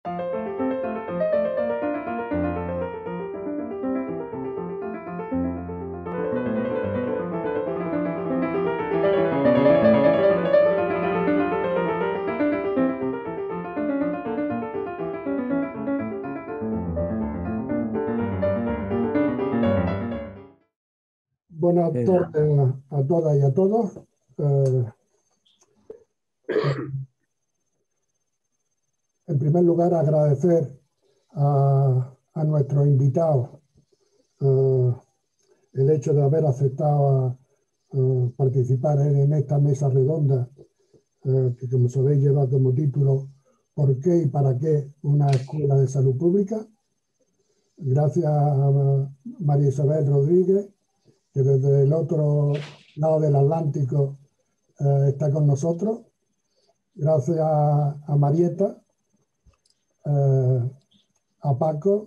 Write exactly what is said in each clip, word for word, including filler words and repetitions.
Buenas tardes a todas y a todos. Eh, en primer lugar, agradecer a, a nuestros invitados eh, el hecho de haber aceptado a, a participar en, en esta mesa redonda, eh, que como sabéis lleva como título ¿Por qué y para qué una escuela de salud pública? Gracias a María Isabel Rodríguez, que desde el otro lado del Atlántico eh, está con nosotros. Gracias a, a Marieta, eh, a Paco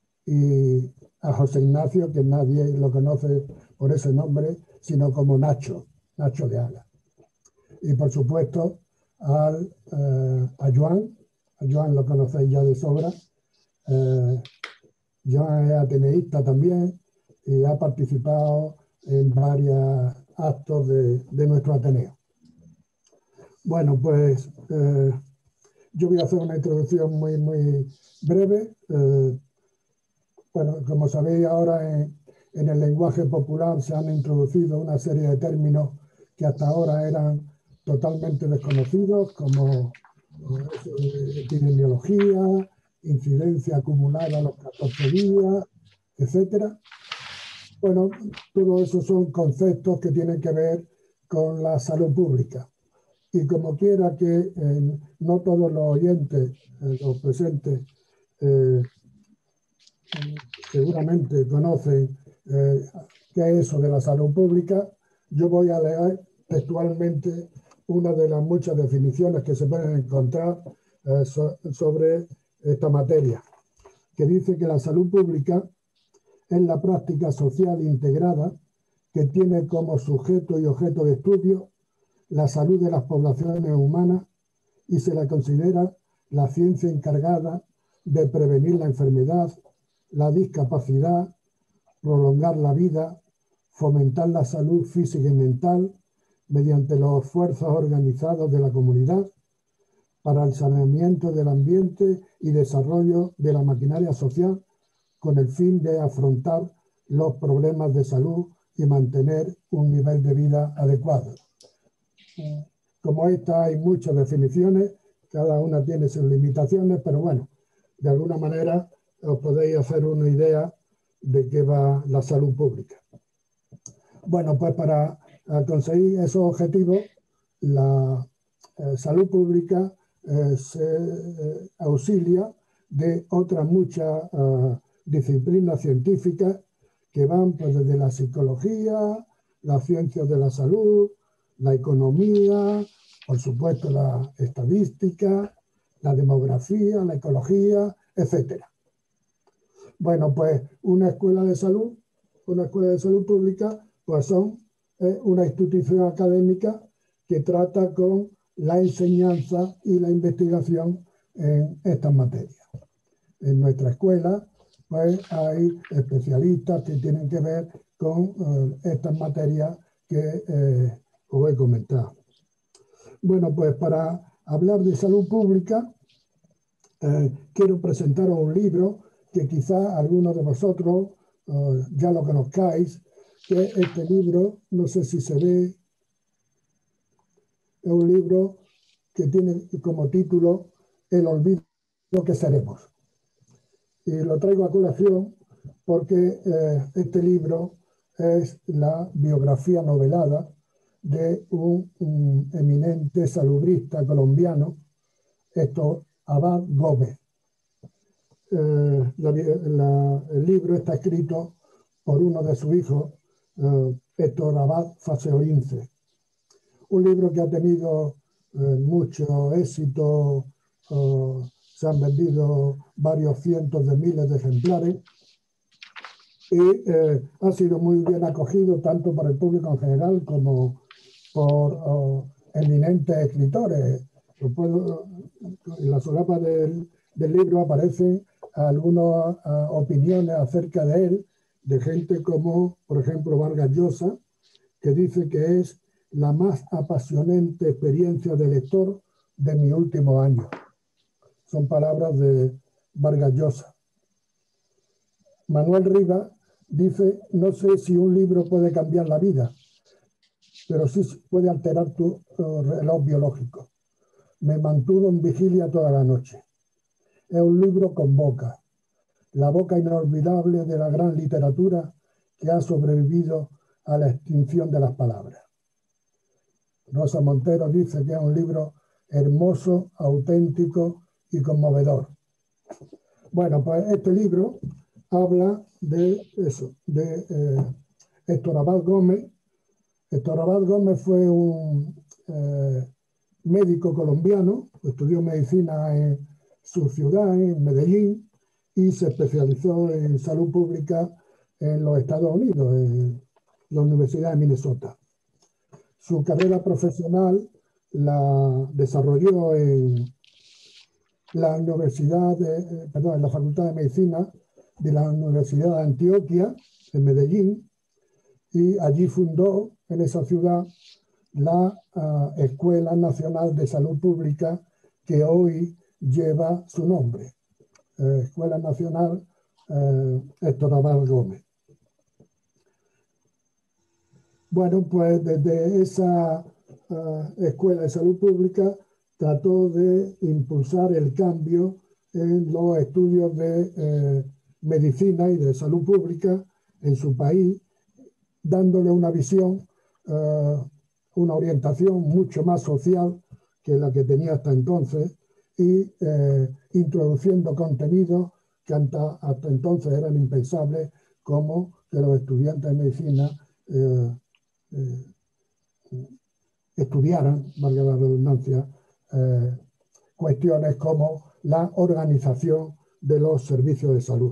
y a José Ignacio, que nadie lo conoce por ese nombre, sino como Nacho, Nacho de Haga. Y por supuesto al, eh, a Joan, a Joan lo conocéis ya de sobra. Eh, Joan es ateneísta también y ha participado en varios actos de, de nuestro Ateneo. Bueno, pues eh, yo voy a hacer una introducción muy, muy breve. Eh, bueno, como sabéis ahora en, en el lenguaje popular se han introducido una serie de términos que hasta ahora eran totalmente desconocidos, como eh, epidemiología, incidencia acumulada a los catorce días, etcétera. Bueno, todo eso son conceptos que tienen que ver con la salud pública. Y como quiera que eh, no todos los oyentes, eh, los presentes, eh, seguramente conocen eh, qué es eso de la salud pública, yo voy a leer textualmente una de las muchas definiciones que se pueden encontrar eh, so, sobre esta materia, que dice que la salud pública es la práctica social integrada que tiene como sujeto y objeto de estudio la salud de las poblaciones humanas y se la considera la ciencia encargada de prevenir la enfermedad, la discapacidad, prolongar la vida, fomentar la salud física y mental mediante los esfuerzos organizados de la comunidad para el saneamiento del ambiente y desarrollo de la maquinaria social con el fin de afrontar los problemas de salud y mantener un nivel de vida adecuado. Como esta hay muchas definiciones, cada una tiene sus limitaciones, pero bueno, de alguna manera os podéis hacer una idea de qué va la salud pública. Bueno, pues para conseguir esos objetivos, la eh, salud pública eh, se eh, auxilia de otras muchas eh, disciplinas científicas que van pues, desde la psicología, las ciencias de la salud, la economía, por supuesto la estadística, la demografía, la ecología, etcétera. Bueno, pues una escuela de salud, una escuela de salud pública, pues son eh, una institución académica que trata con la enseñanza y la investigación en estas materias. En nuestra escuela, pues hay especialistas que tienen que ver con eh, estas materias que eh, os he comentado. Bueno, pues para hablar de salud pública, eh, quiero presentaros un libro que quizá algunos de vosotros uh, ya lo conozcáis, que este libro, no sé si se ve, es un libro que tiene como título El olvido que seremos. Y lo traigo a colación porque eh, este libro es la biografía novelada de un, un eminente salubrista colombiano, Héctor Abad Gómez. Eh, la, la, el libro está escrito por uno de sus hijos, eh, Héctor Abad Faseolince. Un libro que ha tenido eh, mucho éxito, eh, se han vendido varios cientos de miles de ejemplares y eh, ha sido muy bien acogido tanto por el público en general como por oh, eminentes escritores. Puedo, en la solapa del del libro aparecen algunas uh, opiniones acerca de él, de gente como, por ejemplo, Vargas Llosa, que dice que es la más apasionante experiencia de lector de mi último año. Son palabras de Vargas Llosa. Manuel Rivas dice, no sé si un libro puede cambiar la vida, pero sí puede alterar tu uh, reloj biológico. Me mantuvo en vigilia toda la noche. Es un libro con boca, la boca inolvidable de la gran literatura que ha sobrevivido a la extinción de las palabras. Rosa Montero dice que es un libro hermoso, auténtico y conmovedor. Bueno, pues este libro habla de eso, de eh, Héctor Abad Gómez. Héctor Abad Gómez fue un eh, médico colombiano, estudió medicina en su ciudad, en Medellín, y se especializó en salud pública en los Estados Unidos, en la Universidad de Minnesota. Su carrera profesional la desarrolló en la Universidad de, perdón, en la Facultad de Medicina de la Universidad de Antioquia, en Medellín, y allí fundó en esa ciudad la uh, Escuela Nacional de Salud Pública que hoy lleva su nombre, eh, Escuela Nacional eh, Héctor Abad Gómez. Bueno, pues desde esa uh, Escuela de Salud Pública trató de impulsar el cambio en los estudios de eh, medicina y de salud pública en su país, dándole una visión, uh, una orientación mucho más social que la que tenía hasta entonces y eh, introduciendo contenidos que hasta, hasta entonces eran impensables, como que los estudiantes de medicina eh, eh, estudiaran, valga la redundancia, eh, cuestiones como la organización de los servicios de salud.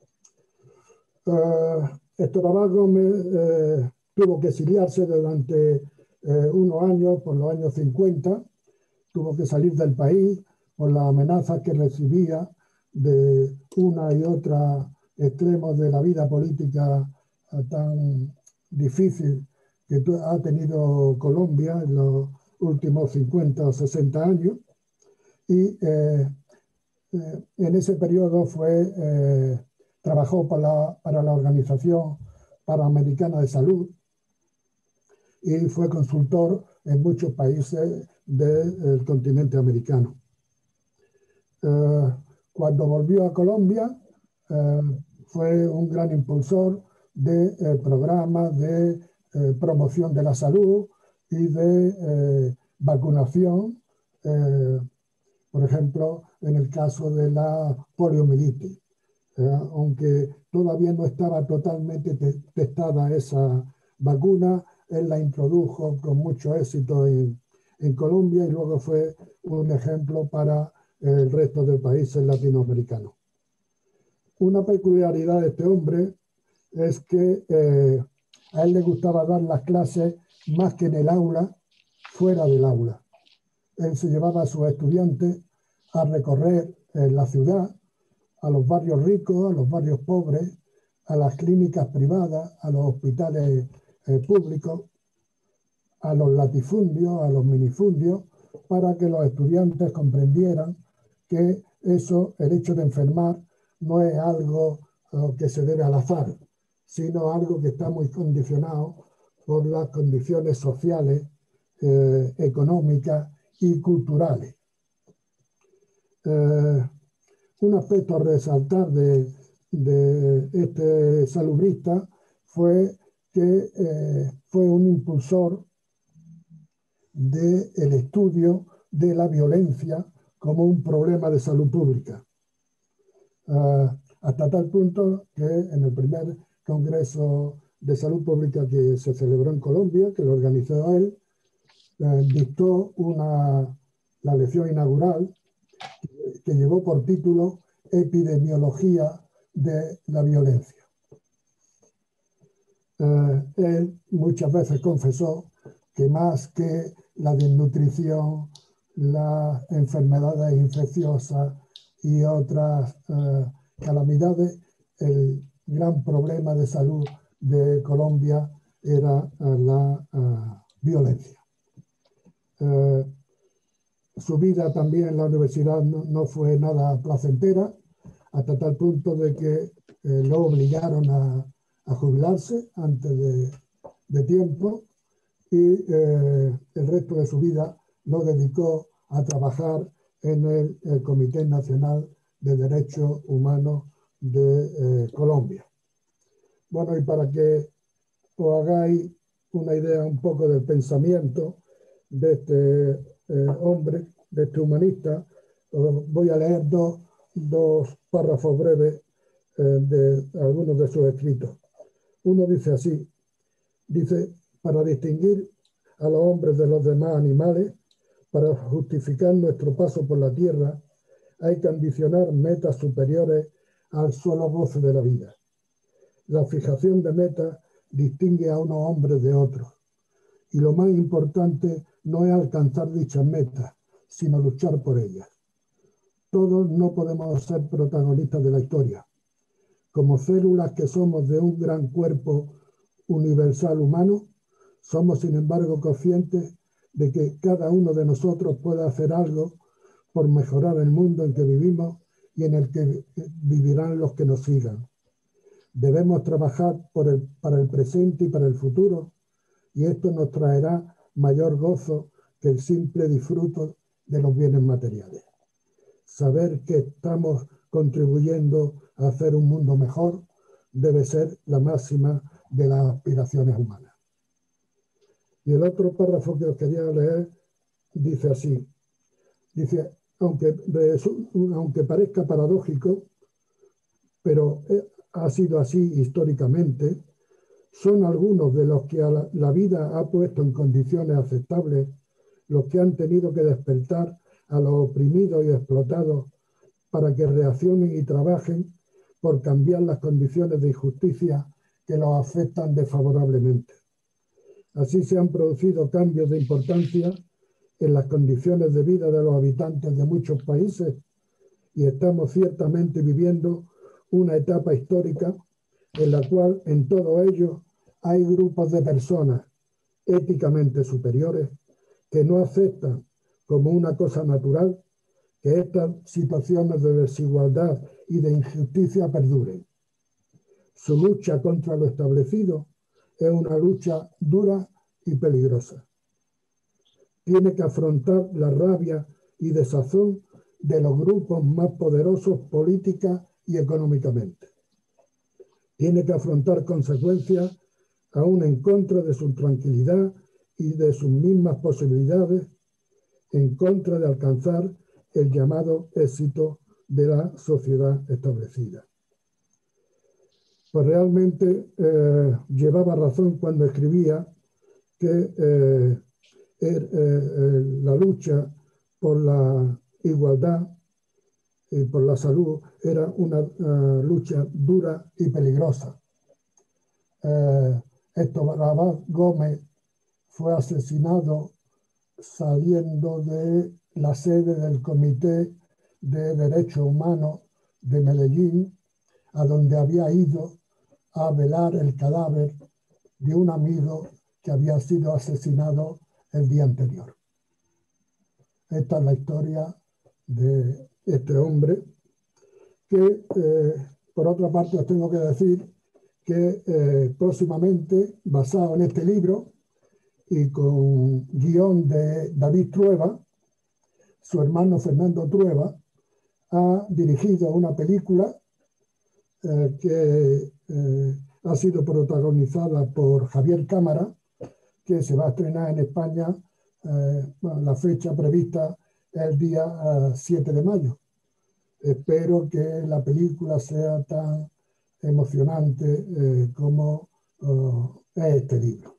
Uh, Héctor Abad Gómez eh, tuvo que exiliarse durante eh, unos años, por los años cincuenta, tuvo que salir del país por las amenazas que recibía de una y otra extremos de la vida política eh, tan difícil que ha tenido Colombia en los últimos cincuenta o sesenta años. Y eh, eh, en ese periodo fue... Eh, Trabajó para la, para la Organización Panamericana de Salud y fue consultor en muchos países del continente americano. Eh, cuando volvió a Colombia, eh, fue un gran impulsor de eh, programas de eh, promoción de la salud y de eh, vacunación, eh, por ejemplo, en el caso de la poliomielitis. Eh, aunque todavía no estaba totalmente te testada esa vacuna, él la introdujo con mucho éxito en, en Colombia y luego fue un ejemplo para el resto de países latinoamericanos. Una peculiaridad de este hombre es que eh, a él le gustaba dar las clases más que en el aula, fuera del aula. Él se llevaba a sus estudiantes a recorrer eh, la ciudad, a los barrios ricos, a los barrios pobres, a las clínicas privadas, a los hospitales eh, públicos, a los latifundios, a los minifundios, para que los estudiantes comprendieran que eso, el hecho de enfermar, no es algo uh, que se debe al azar, sino algo que está muy condicionado por las condiciones sociales, eh, económicas y culturales. Eh, Un aspecto a resaltar de, de este salubrista fue que eh, fue un impulsor del estudio de la violencia como un problema de salud pública. Uh, hasta tal punto que en el primer Congreso de Salud Pública que se celebró en Colombia, que lo organizó él, eh, dictó una, la lección inaugural que, que llevó por título Epidemiología de la violencia. Eh, él muchas veces confesó que más que la desnutrición, las enfermedades infecciosas, y otras eh, calamidades, el gran problema de salud de Colombia era eh, la uh, violencia. Eh, su vida también en la universidad no, no fue nada placentera, hasta tal punto de que eh, lo obligaron a, a jubilarse antes de, de tiempo, y eh, el resto de su vida lo dedicó a trabajar en el, el Comité Nacional de Derechos Humanos de eh, Colombia. Bueno, y para que os hagáis una idea un poco del pensamiento de este eh, hombre, de este humanista, os voy a leer dos, dos párrafos breves eh, de algunos de sus escritos. Uno dice así, dice, para distinguir a los hombres de los demás animales, para justificar nuestro paso por la tierra, hay que ambicionar metas superiores al solo goce de la vida. La fijación de metas distingue a unos hombres de otros. Y lo más importante no es alcanzar dichas metas, sino luchar por ellas. Todos no podemos ser protagonistas de la historia. Como células que somos de un gran cuerpo universal humano, somos sin embargo conscientes de que cada uno de nosotros puede hacer algo por mejorar el mundo en que vivimos y en el que vivirán los que nos sigan. Debemos trabajar por el, para el presente y para el futuro, y esto nos traerá mayor gozo que el simple disfruto de los bienes materiales. Saber que estamos contribuyendo a hacer un mundo mejor debe ser la máxima de las aspiraciones humanas. Y el otro párrafo que os quería leer dice así, dice, aunque, aunque parezca paradójico, pero ha sido así históricamente, son algunos de los que la, la vida ha puesto en condiciones aceptables los que han tenido que despertar a los oprimidos y explotados para que reaccionen y trabajen por cambiar las condiciones de injusticia que los afectan desfavorablemente. Así se han producido cambios de importancia en las condiciones de vida de los habitantes de muchos países y estamos ciertamente viviendo una etapa histórica en la cual en todos ellos hay grupos de personas éticamente superiores que no aceptan como una cosa natural que estas situaciones de desigualdad y de injusticia perduren. Su lucha contra lo establecido es una lucha dura y peligrosa. Tiene que afrontar la rabia y desazón de los grupos más poderosos política y económicamente. Tiene que afrontar consecuencias aún en contra de su tranquilidad y de sus mismas posibilidades, en contra de alcanzar el llamado éxito de la sociedad establecida. Pues realmente eh, llevaba razón cuando escribía que eh, er, eh, la lucha por la igualdad y por la salud era una uh, lucha dura y peligrosa. Eh, Héctor Abad Gómez fue asesinado saliendo de la sede del Comité de Derechos Humanos de Medellín, a donde había ido a velar el cadáver de un amigo que había sido asesinado el día anterior. Esta es la historia de este hombre que, eh, por otra parte, os tengo que decir que eh, próximamente, basado en este libro y con guión de David Trueba, su hermano Fernando Trueba ha dirigido una película eh, que eh, ha sido protagonizada por Javier Cámara, que se va a estrenar en España. Eh, bueno, la fecha prevista es el día uh, siete de mayo. Espero que la película sea tan emocionante eh, como uh, es este libro.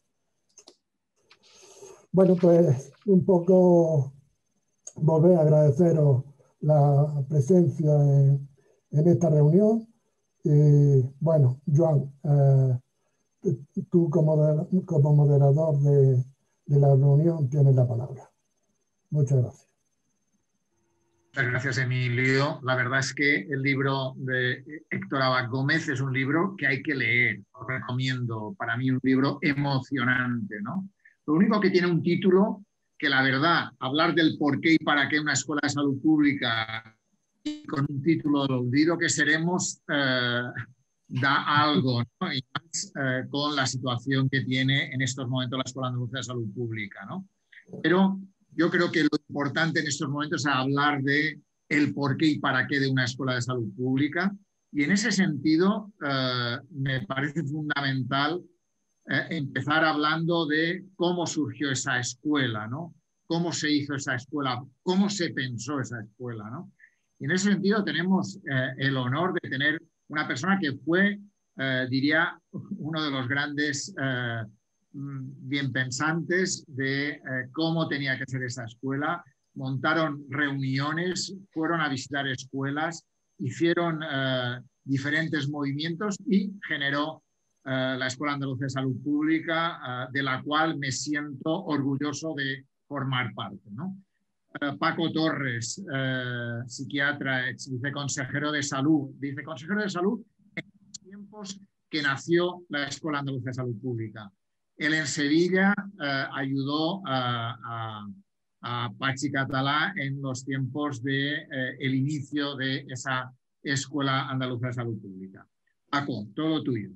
Bueno, pues un poco volver a agradeceros la presencia en, en esta reunión. Y bueno, Joan, eh, tú como, como moderador de, de la reunión tienes la palabra. Muchas gracias. Muchas gracias, Emilio. La verdad es que el libro de Héctor Abad Gómez es un libro que hay que leer. Os recomiendo. Para mí un libro emocionante, ¿no? Lo único que tiene un título que, la verdad, hablar del por qué y para qué una escuela de salud pública y con un título de olvido que seremos, eh, da algo, ¿no? Y más eh, con la situación que tiene en estos momentos la Escuela Andaluza de Salud Pública, ¿no? Pero yo creo que lo importante en estos momentos es hablar de el por qué y para qué de una escuela de salud pública. Y en ese sentido, eh, me parece fundamental eh, empezar hablando de cómo surgió esa escuela, ¿no? Cómo se hizo esa escuela, cómo se pensó esa escuela, ¿no? Y en ese sentido tenemos eh, el honor de tener una persona que fue, eh, diría, uno de los grandes eh, bien pensantes de eh, cómo tenía que ser esa escuela. Montaron reuniones, fueron a visitar escuelas, hicieron eh, diferentes movimientos y generó eh, la Escuela Andaluza de Salud Pública, eh, de la cual me siento orgulloso de formar parte, ¿no? Eh, Paco Torres, eh, psiquiatra, ex viceconsejero de salud, viceconsejero de salud en los tiempos que nació la Escuela Andaluza de Salud Pública. Él en Sevilla eh, ayudó a, a, a Pachi Catalá en los tiempos del de, eh, inicio de esa Escuela Andaluza de Salud Pública. Paco, todo tuyo.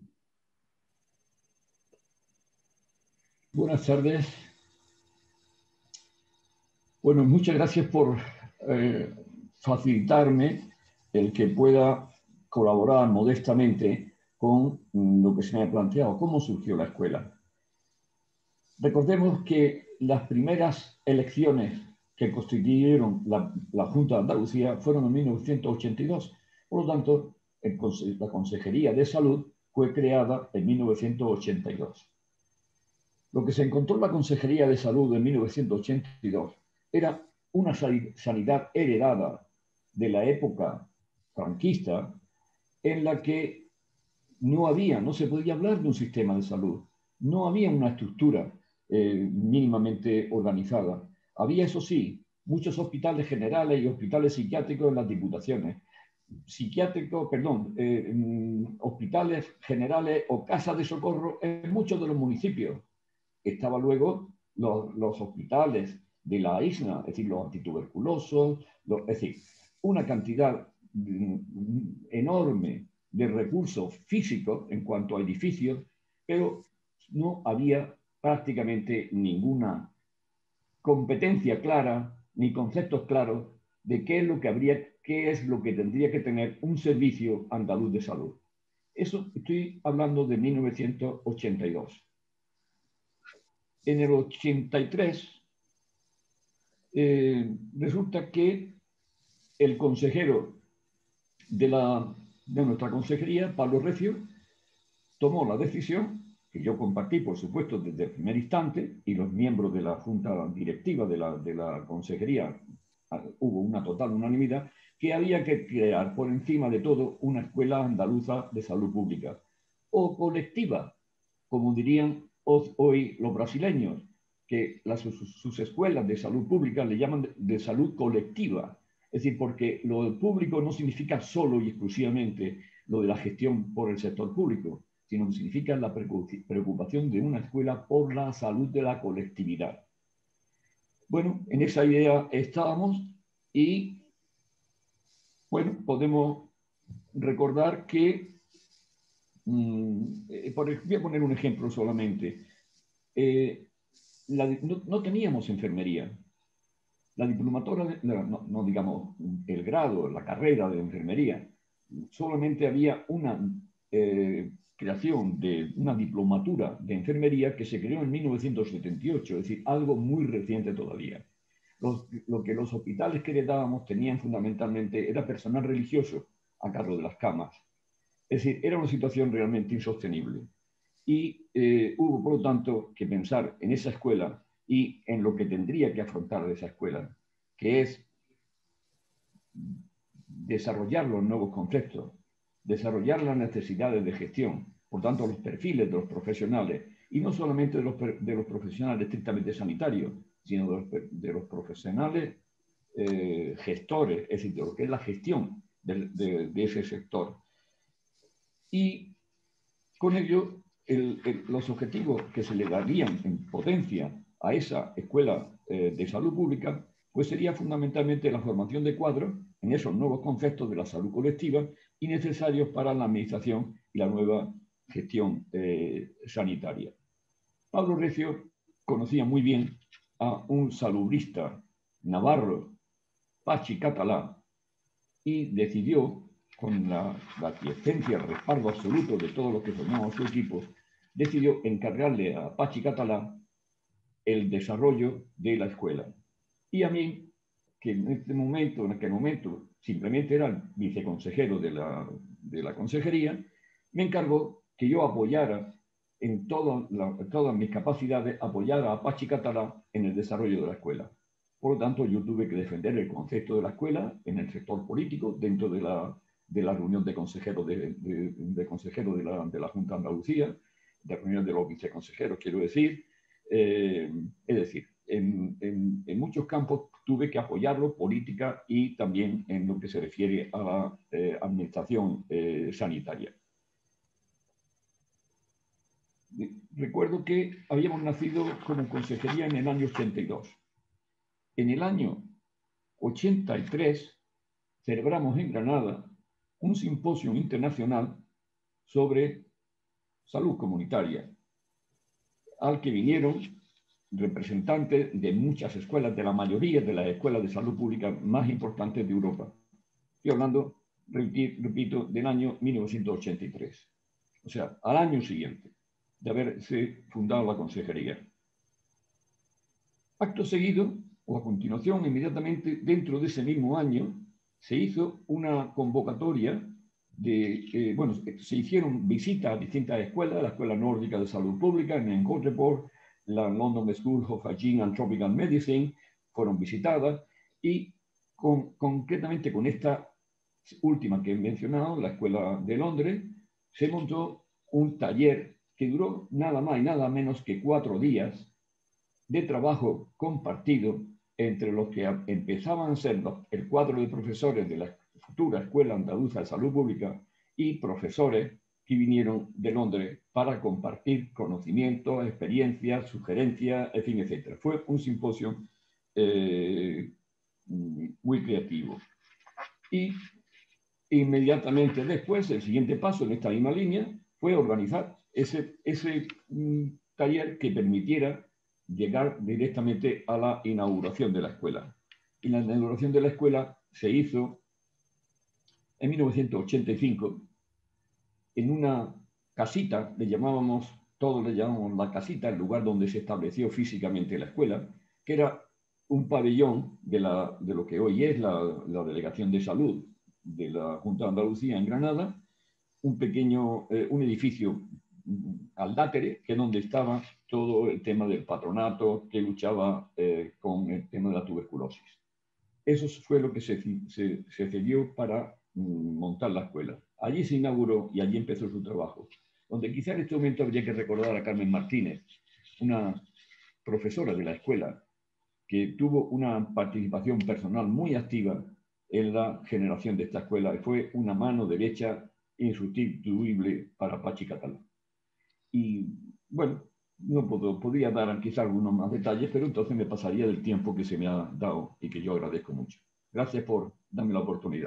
Buenas tardes. Bueno, muchas gracias por eh, facilitarme el que pueda colaborar modestamente con lo que se me ha planteado, cómo surgió la escuela. Recordemos que las primeras elecciones que constituyeron la, la Junta de Andalucía fueron en mil novecientos ochenta y dos. Por lo tanto, el, la Consejería de Salud fue creada en mil novecientos ochenta y dos. Lo que se encontró en la Consejería de Salud en mil novecientos ochenta y dos era una sanidad heredada de la época franquista en la que no había, no se podía hablar de un sistema de salud, no había una estructura eh, mínimamente organizada. Había, eso sí, muchos hospitales generales y hospitales psiquiátricos en las diputaciones. Psiquiátricos, perdón, eh, hospitales generales o casas de socorro en muchos de los municipios. Estaba luego los, los hospitales de la isla, es decir, los antituberculosos, los, es decir, una cantidad enorme de recursos físicos en cuanto a edificios, pero no había prácticamente ninguna competencia clara ni conceptos claros de qué es lo que habría, qué es lo que tendría que tener un servicio andaluz de salud. Eso estoy hablando de mil novecientos ochenta y dos. En el ochenta y tres eh, resulta que el consejero de, la, de nuestra consejería, Pablo Recio, tomó la decisión, que yo compartí, por supuesto, desde el primer instante, y los miembros de la junta directiva de la, de la consejería, hubo una total unanimidad, que había que crear por encima de todo una escuela andaluza de salud pública, o colectiva, como dirían hoy los brasileños, que las, sus, sus escuelas de salud pública le llaman de, de salud colectiva. Es decir, porque lo público no significa solo y exclusivamente lo de la gestión por el sector público, sino que significa la preocupación de una escuela por la salud de la colectividad. Bueno, en esa idea estábamos y, bueno, podemos recordar que, mmm, por, voy a poner un ejemplo solamente, eh, la, no, no teníamos enfermería. La diplomatura, no, no digamos el grado, la carrera de enfermería, solamente había una eh, creación de una diplomatura de enfermería que se creó en mil novecientos setenta y ocho, es decir, algo muy reciente todavía. Los, lo que los hospitales que heredábamos tenían fundamentalmente era personal religioso a cargo de las camas. Es decir, era una situación realmente insostenible. Y eh, hubo, por lo tanto, que pensar en esa escuela y en lo que tendría que afrontar esa escuela, que es desarrollar los nuevos conceptos, desarrollar las necesidades de gestión, por tanto, los perfiles de los profesionales, y no solamente de los, de los profesionales estrictamente sanitarios, sino de los, de los profesionales eh, gestores, es decir, de lo que es la gestión de, de, de ese sector. Y con ello, el, el, los objetivos que se le darían en potencia a esa escuela eh, de salud pública, pues sería fundamentalmente la formación de cuadros en esos nuevos conceptos de la salud colectiva y necesarios para la administración y la nueva gestión eh, sanitaria. Pablo Recio conocía muy bien a un salubrista navarro, Pachi Catalá, y decidió, con la, la aquiescencia, el respaldo absoluto de todos los que formaban su equipo, decidió encargarle a Pachi Catalá el desarrollo de la escuela. Y a mí, que en este momento, en aquel momento, simplemente era el viceconsejero de la, de la consejería, me encargó que yo apoyara en todo la, todas mis capacidades, apoyara a Pachi Catalá en el desarrollo de la escuela. Por lo tanto, yo tuve que defender el concepto de la escuela en el sector político, dentro de la, de la reunión de consejeros de, de, de, consejeros de, la, de la Junta de Andalucía, de reunión de los viceconsejeros, quiero decir. Eh, es decir, en, en, en muchos campos tuve que apoyarlo, política y también en lo que se refiere a la eh, administración eh, sanitaria. Recuerdo que habíamos nacido como consejería en el año ochenta y dos. En el año ochenta y tres celebramos en Granada un simposio internacional sobre salud comunitaria, al que vinieron representantes de muchas escuelas, de la mayoría de las escuelas de salud pública más importantes de Europa. Estoy hablando, repito, del año mil novecientos ochenta y tres. O sea, al año siguiente de haberse fundado la consejería. Acto seguido, o a continuación, inmediatamente dentro de ese mismo año, se hizo una convocatoria de, eh, bueno, se hicieron visitas a distintas escuelas, la Escuela Nórdica de Salud Pública en Göteborg, la London School of Hygiene and Tropical Medicine, fueron visitadas, y con, concretamente con esta última que he mencionado, la Escuela de Londres, se montó un taller que duró nada más y nada menos que cuatro días de trabajo compartido entre los que empezaban a ser los, el cuadro de profesores de la futura Escuela Andaluza de Salud Pública y profesores que vinieron de Londres para compartir conocimientos, experiencias, sugerencias, en fin, etcétera. Fue un simposio eh, muy creativo. Y inmediatamente después, el siguiente paso en esta misma línea fue organizar ese, ese mm, taller que permitiera llegar directamente a la inauguración de la escuela. Y la inauguración de la escuela se hizo en mil novecientos ochenta y cinco en una casita, le llamábamos, todos le llamábamos la casita, el lugar donde se estableció físicamente la escuela, que era un pabellón de, la, de lo que hoy es la, la Delegación de Salud de la Junta de Andalucía en Granada, un pequeño, eh, un edificio aldátere, que es donde estaba todo el tema del patronato que luchaba eh, con el tema de la tuberculosis. Eso fue lo que se, se, se cedió para mm, montar la escuela. Allí se inauguró y allí empezó su trabajo. Donde quizá en este momento habría que recordar a Carmen Martínez, una profesora de la escuela que tuvo una participación personal muy activa en la generación de esta escuela y fue una mano derecha insustituible para Pachi Catalá. Y bueno, no puedo, podría dar quizá algunos más detalles, pero entonces me pasaría del tiempo que se me ha dado y que yo agradezco mucho. Gracias por darme la oportunidad.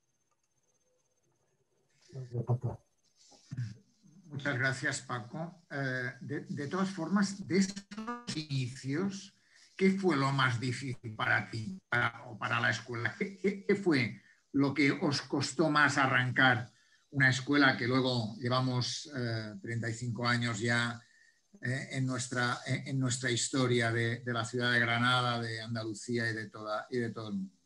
Gracias, Paco. Muchas gracias, Paco. Eh, de, de todas formas, de estos inicios, ¿qué fue lo más difícil para ti para, o para la escuela? ¿Qué, qué, ¿Qué fue lo que os costó más arrancar una escuela que luego llevamos eh, treinta y cinco años ya eh, en, nuestra, en, en nuestra historia de, de la ciudad de Granada, de Andalucía y de, toda, y de todo el mundo?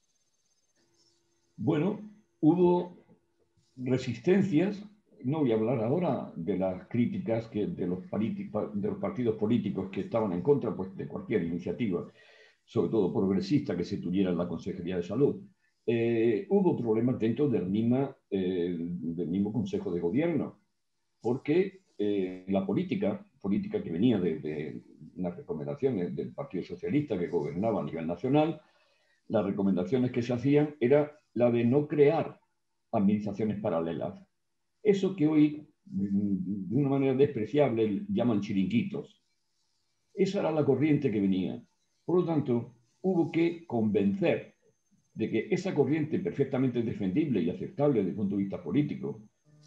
Bueno, hubo resistencias. No voy a hablar ahora de las críticas que de, los de los partidos políticos que estaban en contra pues, de cualquier iniciativa, sobre todo progresista, que se tuviera en la Consejería de Salud. Eh, hubo problemas dentro del, misma, eh, del mismo Consejo de Gobierno, porque eh, la política, política que venía de, de unas recomendaciones del Partido Socialista que gobernaba a nivel nacional, las recomendaciones que se hacían era la de no crear administraciones paralelas. Eso que hoy, de una manera despreciable, llaman chiringuitos. Esa era la corriente que venía. Por lo tanto, hubo que convencer de que esa corriente perfectamente defendible y aceptable desde el punto de vista político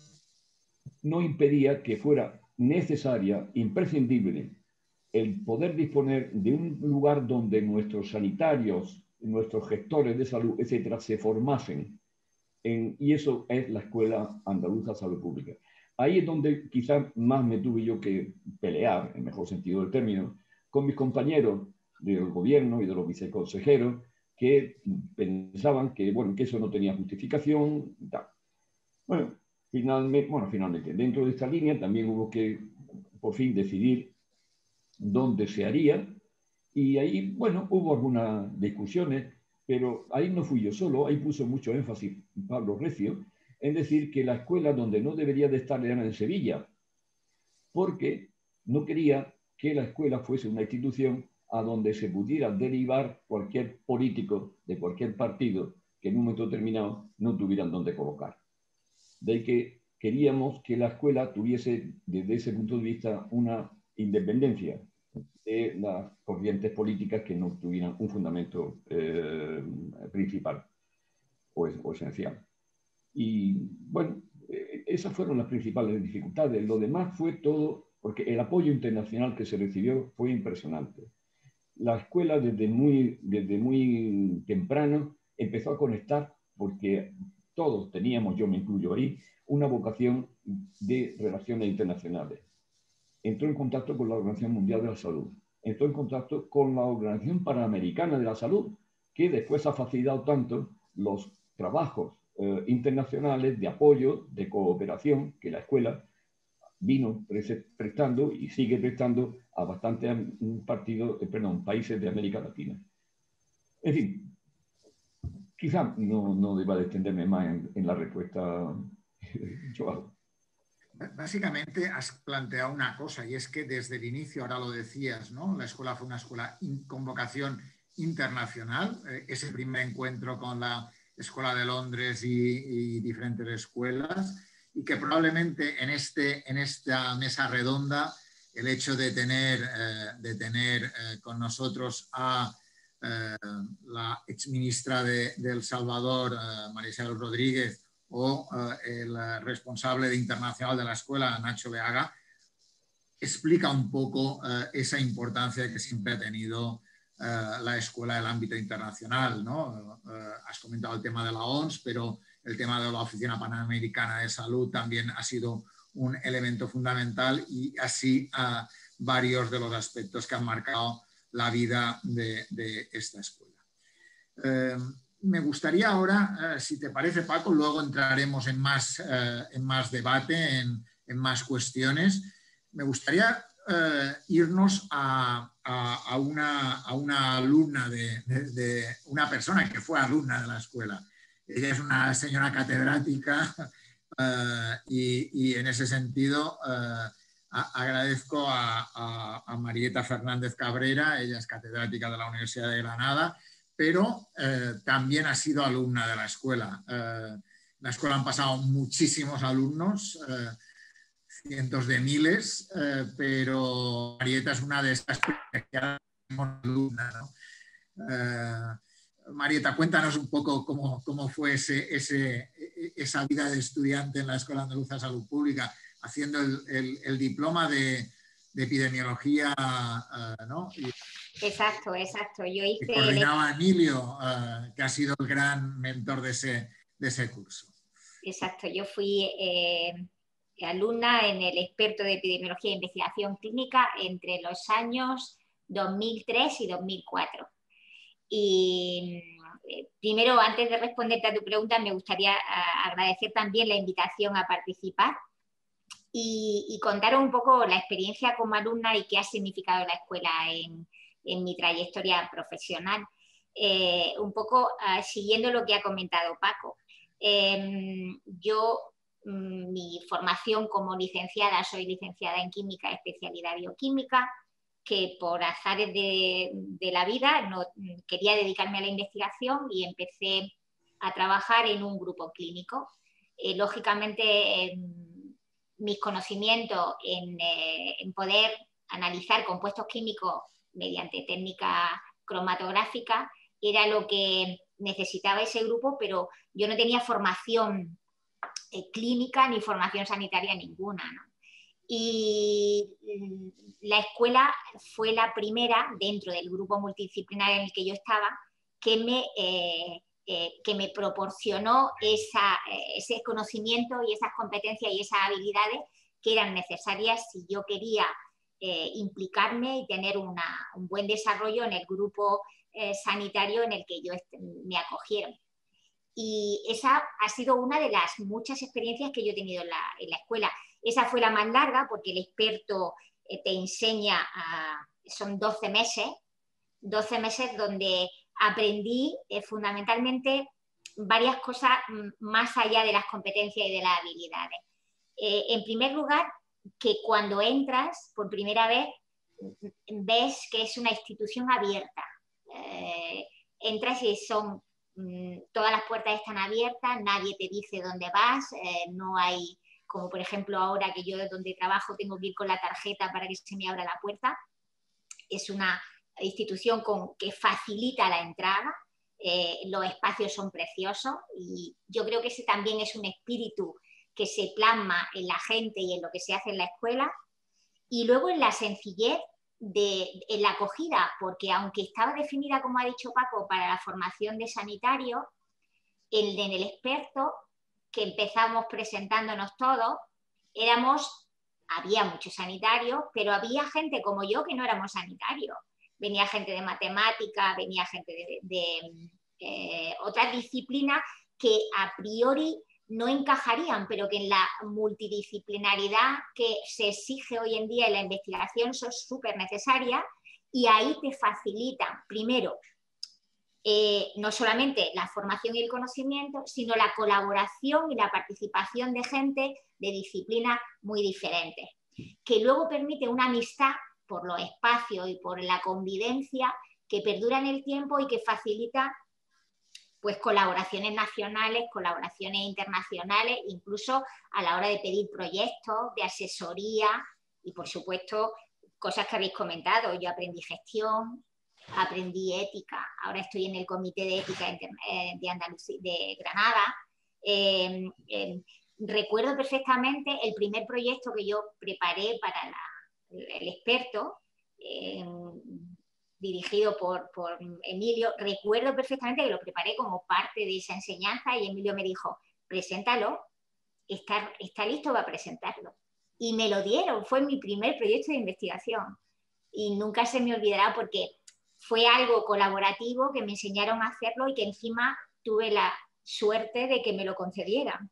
no impedía que fuera necesaria, imprescindible, el poder disponer de un lugar donde nuestros sanitarios, nuestros gestores de salud, etcétera, se formasen. En, y eso es la Escuela Andaluza de Salud Pública. Ahí es donde quizás más me tuve yo que pelear, en el mejor sentido del término, con mis compañeros del gobierno y de los viceconsejeros que pensaban que, bueno, que eso no tenía justificación y tal. Bueno, finalmente, bueno, finalmente, dentro de esta línea también hubo que, por fin, decidir dónde se haría, y ahí, bueno, hubo algunas discusiones, pero ahí no fui yo solo, ahí puso mucho énfasis Pablo Recio en decir que la escuela donde no debería de estar era en Sevilla, porque no quería que la escuela fuese una institución a donde se pudiera derivar cualquier político de cualquier partido que en un momento determinado no tuvieran dónde colocar. De ahí que queríamos que la escuela tuviese, desde ese punto de vista, una independencia de las corrientes políticas que no tuvieran un fundamento eh, principal o, es, o esencial. Y bueno, eh, esas fueron las principales dificultades. Lo demás fue todo, porque el apoyo internacional que se recibió fue impresionante. La escuela desde muy, desde muy temprano empezó a conectar, porque todos teníamos, yo me incluyo ahí, una vocación de relaciones internacionales. Entró en contacto con la Organización Mundial de la Salud, entró en contacto con la Organización Panamericana de la Salud, que después ha facilitado tanto los trabajos eh, internacionales de apoyo, de cooperación, que la escuela vino prestando y sigue prestando a bastantes partidos, eh, perdón, países de América Latina. En fin, quizá no, no deba de extenderme más en, en la respuesta, Joao. Básicamente has planteado una cosa, y es que desde el inicio, ahora lo decías, ¿no? La escuela fue una escuela con vocación internacional. Eh, ese primer encuentro con la Escuela de Londres y, y diferentes escuelas, y que probablemente en, este, en esta mesa redonda el hecho de tener, eh, de tener eh, con nosotros a eh, la exministra de, de El Salvador, eh, María Isabel Rodríguez, o uh, el responsable de internacional de la escuela, Nacho Beaga, explica un poco uh, esa importancia que siempre ha tenido uh, la escuela en el ámbito internacional, ¿no? Uh, has comentado el tema de la O M S, pero el tema de la Oficina Panamericana de Salud también ha sido un elemento fundamental, y así uh, varios de los aspectos que han marcado la vida de, de esta escuela. Uh, Me gustaría ahora, eh, si te parece, Paco, luego entraremos en más, eh, en más debate, en, en más cuestiones. Me gustaría eh, irnos a, a, a, una, a una alumna, de, de, de una persona que fue alumna de la escuela. Ella es una señora catedrática eh, y, y en ese sentido eh, a, agradezco a, a, a Marieta Fernández Cabrera. Ella es catedrática de la Universidad de Granada, pero eh, también ha sido alumna de la escuela. Eh, en la escuela han pasado muchísimos alumnos, eh, cientos de miles, eh, pero Marieta es una de estas que ya tenemos alumna, ¿no? Eh, Marieta, cuéntanos un poco cómo, cómo fue ese, ese, esa vida de estudiante en la Escuela Andaluza de Salud Pública, haciendo el, el, el diploma de, de epidemiología, uh, ¿no? Y, exacto, exacto. Yo hice que coordinaba el... Emilio, uh, que ha sido el gran mentor de ese, de ese curso. Exacto, yo fui eh, alumna en el experto de epidemiología e investigación clínica entre los años dos mil tres y dos mil cuatro. Y eh, primero, antes de responderte a tu pregunta, me gustaría a, agradecer también la invitación a participar y, y contar un poco la experiencia como alumna y qué ha significado la escuela en, en mi trayectoria profesional. Eh, un poco uh, siguiendo lo que ha comentado Paco. Eh, yo, mi formación como licenciada, soy licenciada en química, especialidad bioquímica, que por azares de, de la vida no, quería dedicarme a la investigación y empecé a trabajar en un grupo clínico. Eh, lógicamente, eh, mis conocimientos en, eh, en poder analizar compuestos químicos mediante técnica cromatográfica era lo que necesitaba ese grupo, pero yo no tenía formación eh, clínica ni formación sanitaria ninguna, ¿no? Y la escuela fue la primera, dentro del grupo multidisciplinar en el que yo estaba, que me, eh, eh, que me proporcionó esa, eh, ese conocimiento y esas competencias y esas habilidades que eran necesarias si yo quería eh, implicarme y tener una, un buen desarrollo en el grupo eh, sanitario en el que yo me acogieron. Y esa ha sido una de las muchas experiencias que yo he tenido en la, en la escuela. Esa fue la más larga porque el experto eh, te enseña, a, son doce meses, doce meses donde aprendí eh, fundamentalmente varias cosas más allá de las competencias y de las habilidades. Eh, en primer lugar, que cuando entras por primera vez ves que es una institución abierta. Eh, entras y son, mmm, todas las puertas están abiertas, nadie te dice dónde vas, eh, no hay, como por ejemplo ahora que yo donde trabajo tengo que ir con la tarjeta para que se me abra la puerta. Es una institución con, que facilita la entrada, eh, los espacios son preciosos y yo creo que ese también es un espíritu que se plasma en la gente y en lo que se hace en la escuela. Y luego en la sencillez de en la acogida, porque aunque estaba definida, como ha dicho Paco, para la formación de sanitario, el, en el experto, que empezamos presentándonos todos, éramos, había muchos sanitarios, pero había gente como yo que no éramos sanitarios. Venía gente de matemática, venía gente de, de, de eh, otras disciplinas que a priori no encajarían, pero que en la multidisciplinaridad que se exige hoy en día en la investigación son súper necesarias y ahí te facilitan, primero, eh, no solamente la formación y el conocimiento, sino la colaboración y la participación de gente de disciplinas muy diferentes, que luego permite una amistad por los espacios y por la convivencia que perdura en el tiempo y que facilita pues colaboraciones nacionales, colaboraciones internacionales, incluso a la hora de pedir proyectos, de asesoría y, por supuesto, cosas que habéis comentado. Yo aprendí gestión, aprendí ética, ahora estoy en el Comité de Ética de Andalucía, de Granada. Eh, eh, recuerdo perfectamente el primer proyecto que yo preparé para la, el experto, eh, dirigido por, por Emilio. Recuerdo perfectamente que lo preparé como parte de esa enseñanza y Emilio me dijo, preséntalo, está, está listo para presentarlo. Y me lo dieron, fue mi primer proyecto de investigación. Y nunca se me olvidará porque fue algo colaborativo que me enseñaron a hacerlo y que encima tuve la suerte de que me lo concedieran.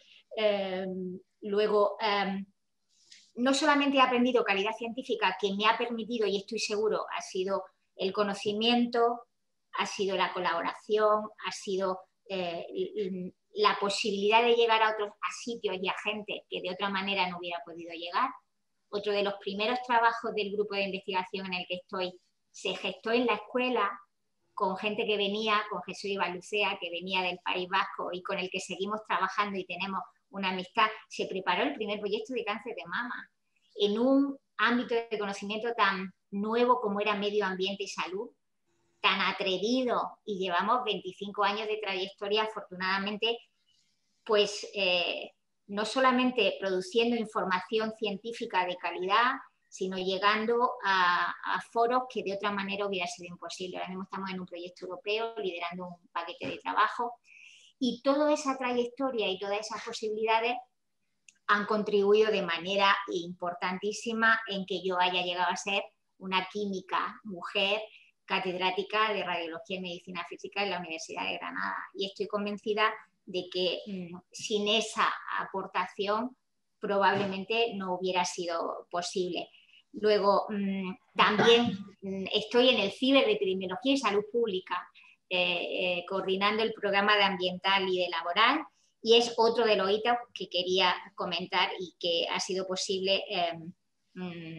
Eh, luego, eh, no solamente he aprendido calidad científica, que me ha permitido, y estoy seguro, ha sido el conocimiento, ha sido la colaboración, ha sido eh, la posibilidad de llegar a otros a sitios y a gente que de otra manera no hubiera podido llegar. Otro de los primeros trabajos del grupo de investigación en el que estoy se gestó en la escuela con gente que venía, con Jesús Ibalucea, que venía del País Vasco y con el que seguimos trabajando y tenemos una amistad. Se preparó el primer proyecto de cáncer de mama en un ámbito de conocimiento tan nuevo como era medio ambiente y salud, tan atrevido, y llevamos veinticinco años de trayectoria, afortunadamente, pues eh, no solamente produciendo información científica de calidad, sino llegando a, a foros que de otra manera hubiera sido imposible. Ahora mismo estamos en un proyecto europeo liderando un paquete de trabajo y toda esa trayectoria y todas esas posibilidades han contribuido de manera importantísima en que yo haya llegado a ser una química mujer catedrática de Radiología y Medicina Física en la Universidad de Granada. Y estoy convencida de que mmm, sin esa aportación probablemente no hubiera sido posible. Luego, mmm, también mmm, estoy en el Ciber de Epidemiología y Salud Pública, eh, eh, coordinando el programa de ambiental y de laboral, y es otro de los hitos que quería comentar y que ha sido posible eh, mmm,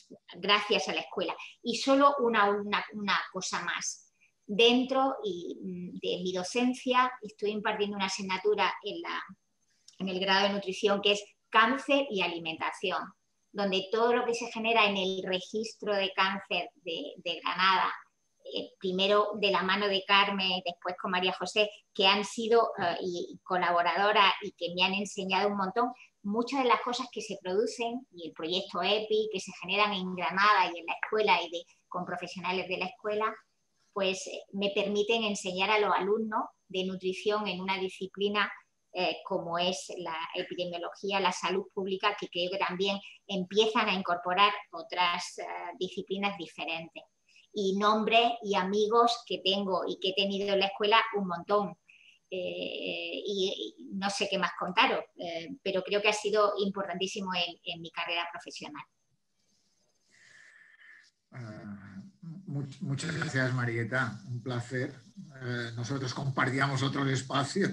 gracias a la escuela. Y solo una, una, una cosa más. Dentro de mi docencia estoy impartiendo una asignatura en, la, en el grado de nutrición que es cáncer y alimentación, donde todo lo que se genera en el registro de cáncer de, de Granada, eh, primero de la mano de Carmen, después con María José, que han sido eh, y colaboradoras y que me han enseñado un montón, muchas de las cosas que se producen y el proyecto EPI que se generan en Granada y en la escuela y de, con profesionales de la escuela, pues eh, me permiten enseñar a los alumnos de nutrición en una disciplina eh, como es la epidemiología, la salud pública, que creo que también empiezan a incorporar otras eh, disciplinas diferentes. Y nombres y amigos que tengo y que he tenido en la escuela un montón. Eh, y, y no sé qué más contaros, eh, pero creo que ha sido importantísimo en, en mi carrera profesional. Uh, muchas gracias, Marieta, un placer. Uh, nosotros compartíamos otros espacios,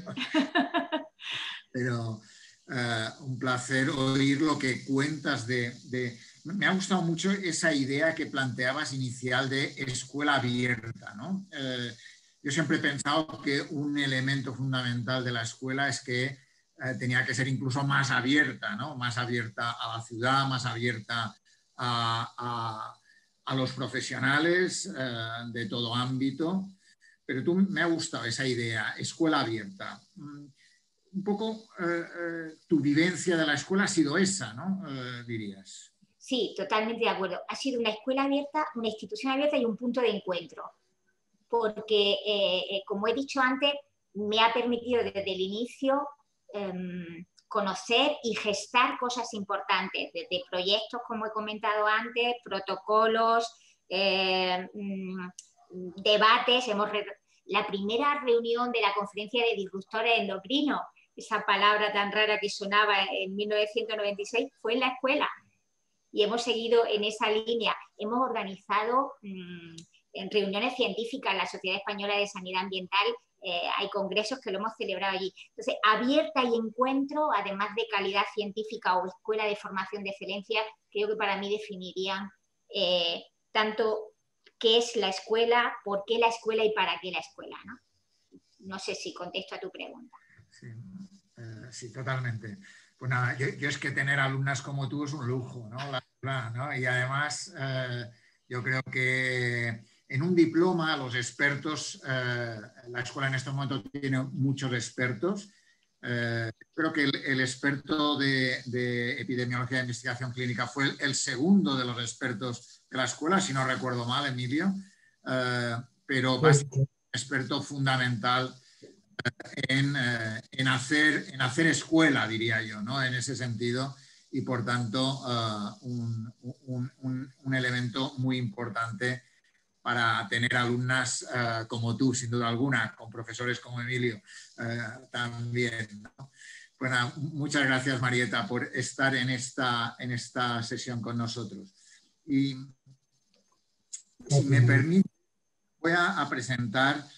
pero uh, un placer oír lo que cuentas de, de... Me ha gustado mucho esa idea que planteabas inicial de escuela abierta, ¿no? Uh, yo siempre he pensado que un elemento fundamental de la escuela es que eh, tenía que ser incluso más abierta, ¿no? Más abierta a la ciudad, más abierta a, a, a los profesionales eh, de todo ámbito. Pero tú me ha gustado esa idea, escuela abierta. Un poco eh, eh, tu vivencia de la escuela ha sido esa, ¿no? Eh, dirías. Sí, totalmente de acuerdo. Ha sido una escuela abierta, una institución abierta y un punto de encuentro. Porque, eh, como he dicho antes, me ha permitido desde el inicio eh, conocer y gestar cosas importantes, desde proyectos, como he comentado antes, protocolos, eh, debates. Hemos re... La primera reunión de la conferencia de disruptores endocrinos, esa palabra tan rara que sonaba en mil novecientos noventa y seis, fue en la escuela. Y hemos seguido en esa línea. Hemos organizado... Mmm, en reuniones científicas, la Sociedad Española de Sanidad Ambiental, eh, hay congresos que lo hemos celebrado allí. Entonces, abierta y encuentro, además de calidad científica o escuela de formación de excelencia, creo que para mí definirían eh, tanto qué es la escuela, por qué la escuela y para qué la escuela, ¿no? No sé si contesto a tu pregunta. Sí, eh, sí, totalmente. Pues nada, yo, yo es que tener alumnas como tú es un lujo, ¿no? La verdad, ¿no? Y además, eh, yo creo que en un diploma, los expertos, eh, la escuela en este momento tiene muchos expertos. Eh, creo que el, el experto de, de epidemiología e investigación clínica fue el, el segundo de los expertos de la escuela, si no recuerdo mal, Emilio, eh, pero va a ser un experto fundamental en, eh, en, hacer, en hacer escuela, diría yo, ¿no? En ese sentido, y por tanto, uh, un, un, un, un elemento muy importante para tener alumnas uh, como tú, sin duda alguna, con profesores como Emilio uh, también, ¿no? Bueno, muchas gracias, Marieta, por estar en esta, en esta sesión con nosotros. Y si me permite, voy a, a presentar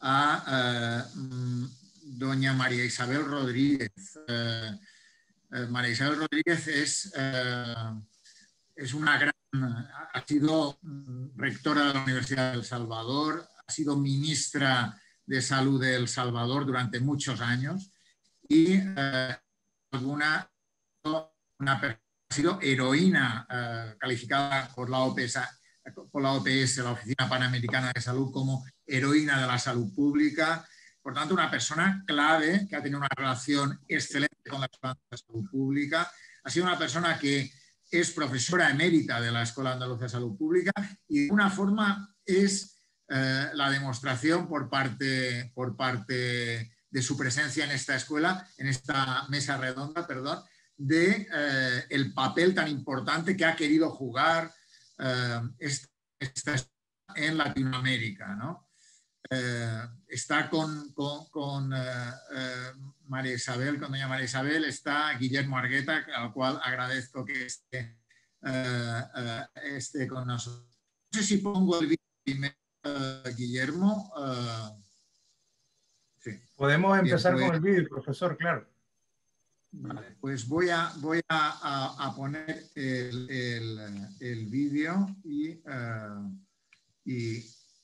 a uh, doña María Isabel Rodríguez. Uh, uh, María Isabel Rodríguez es, uh, es una gran... ha sido rectora de la Universidad de El Salvador, ha sido ministra de Salud de El Salvador durante muchos años y uh, alguna, una, ha sido heroína uh, calificada por la O P S, por la O P S, la Oficina Panamericana de Salud, como heroína de la salud pública. Por tanto, una persona clave que ha tenido una relación excelente con la Escuela de Salud Pública. Ha sido una persona que es profesora emérita de la Escuela Andaluza de Salud Pública y de alguna forma es eh, la demostración por parte, por parte de su presencia en esta escuela, en esta mesa redonda, perdón, de eh, el papel tan importante que ha querido jugar eh, esta, esta en Latinoamérica, ¿no? Eh, está con, con, con eh, eh, María Isabel, con doña María Isabel, está Guillermo Argueta, al cual agradezco que esté, eh, eh, esté con nosotros. No sé si pongo el vídeo primero, eh, Guillermo. Eh, sí. Podemos empezar Bien, pues, con el vídeo, profesor, claro. Vale, pues voy a, voy a, a, a poner el, el, el vídeo y, uh, y...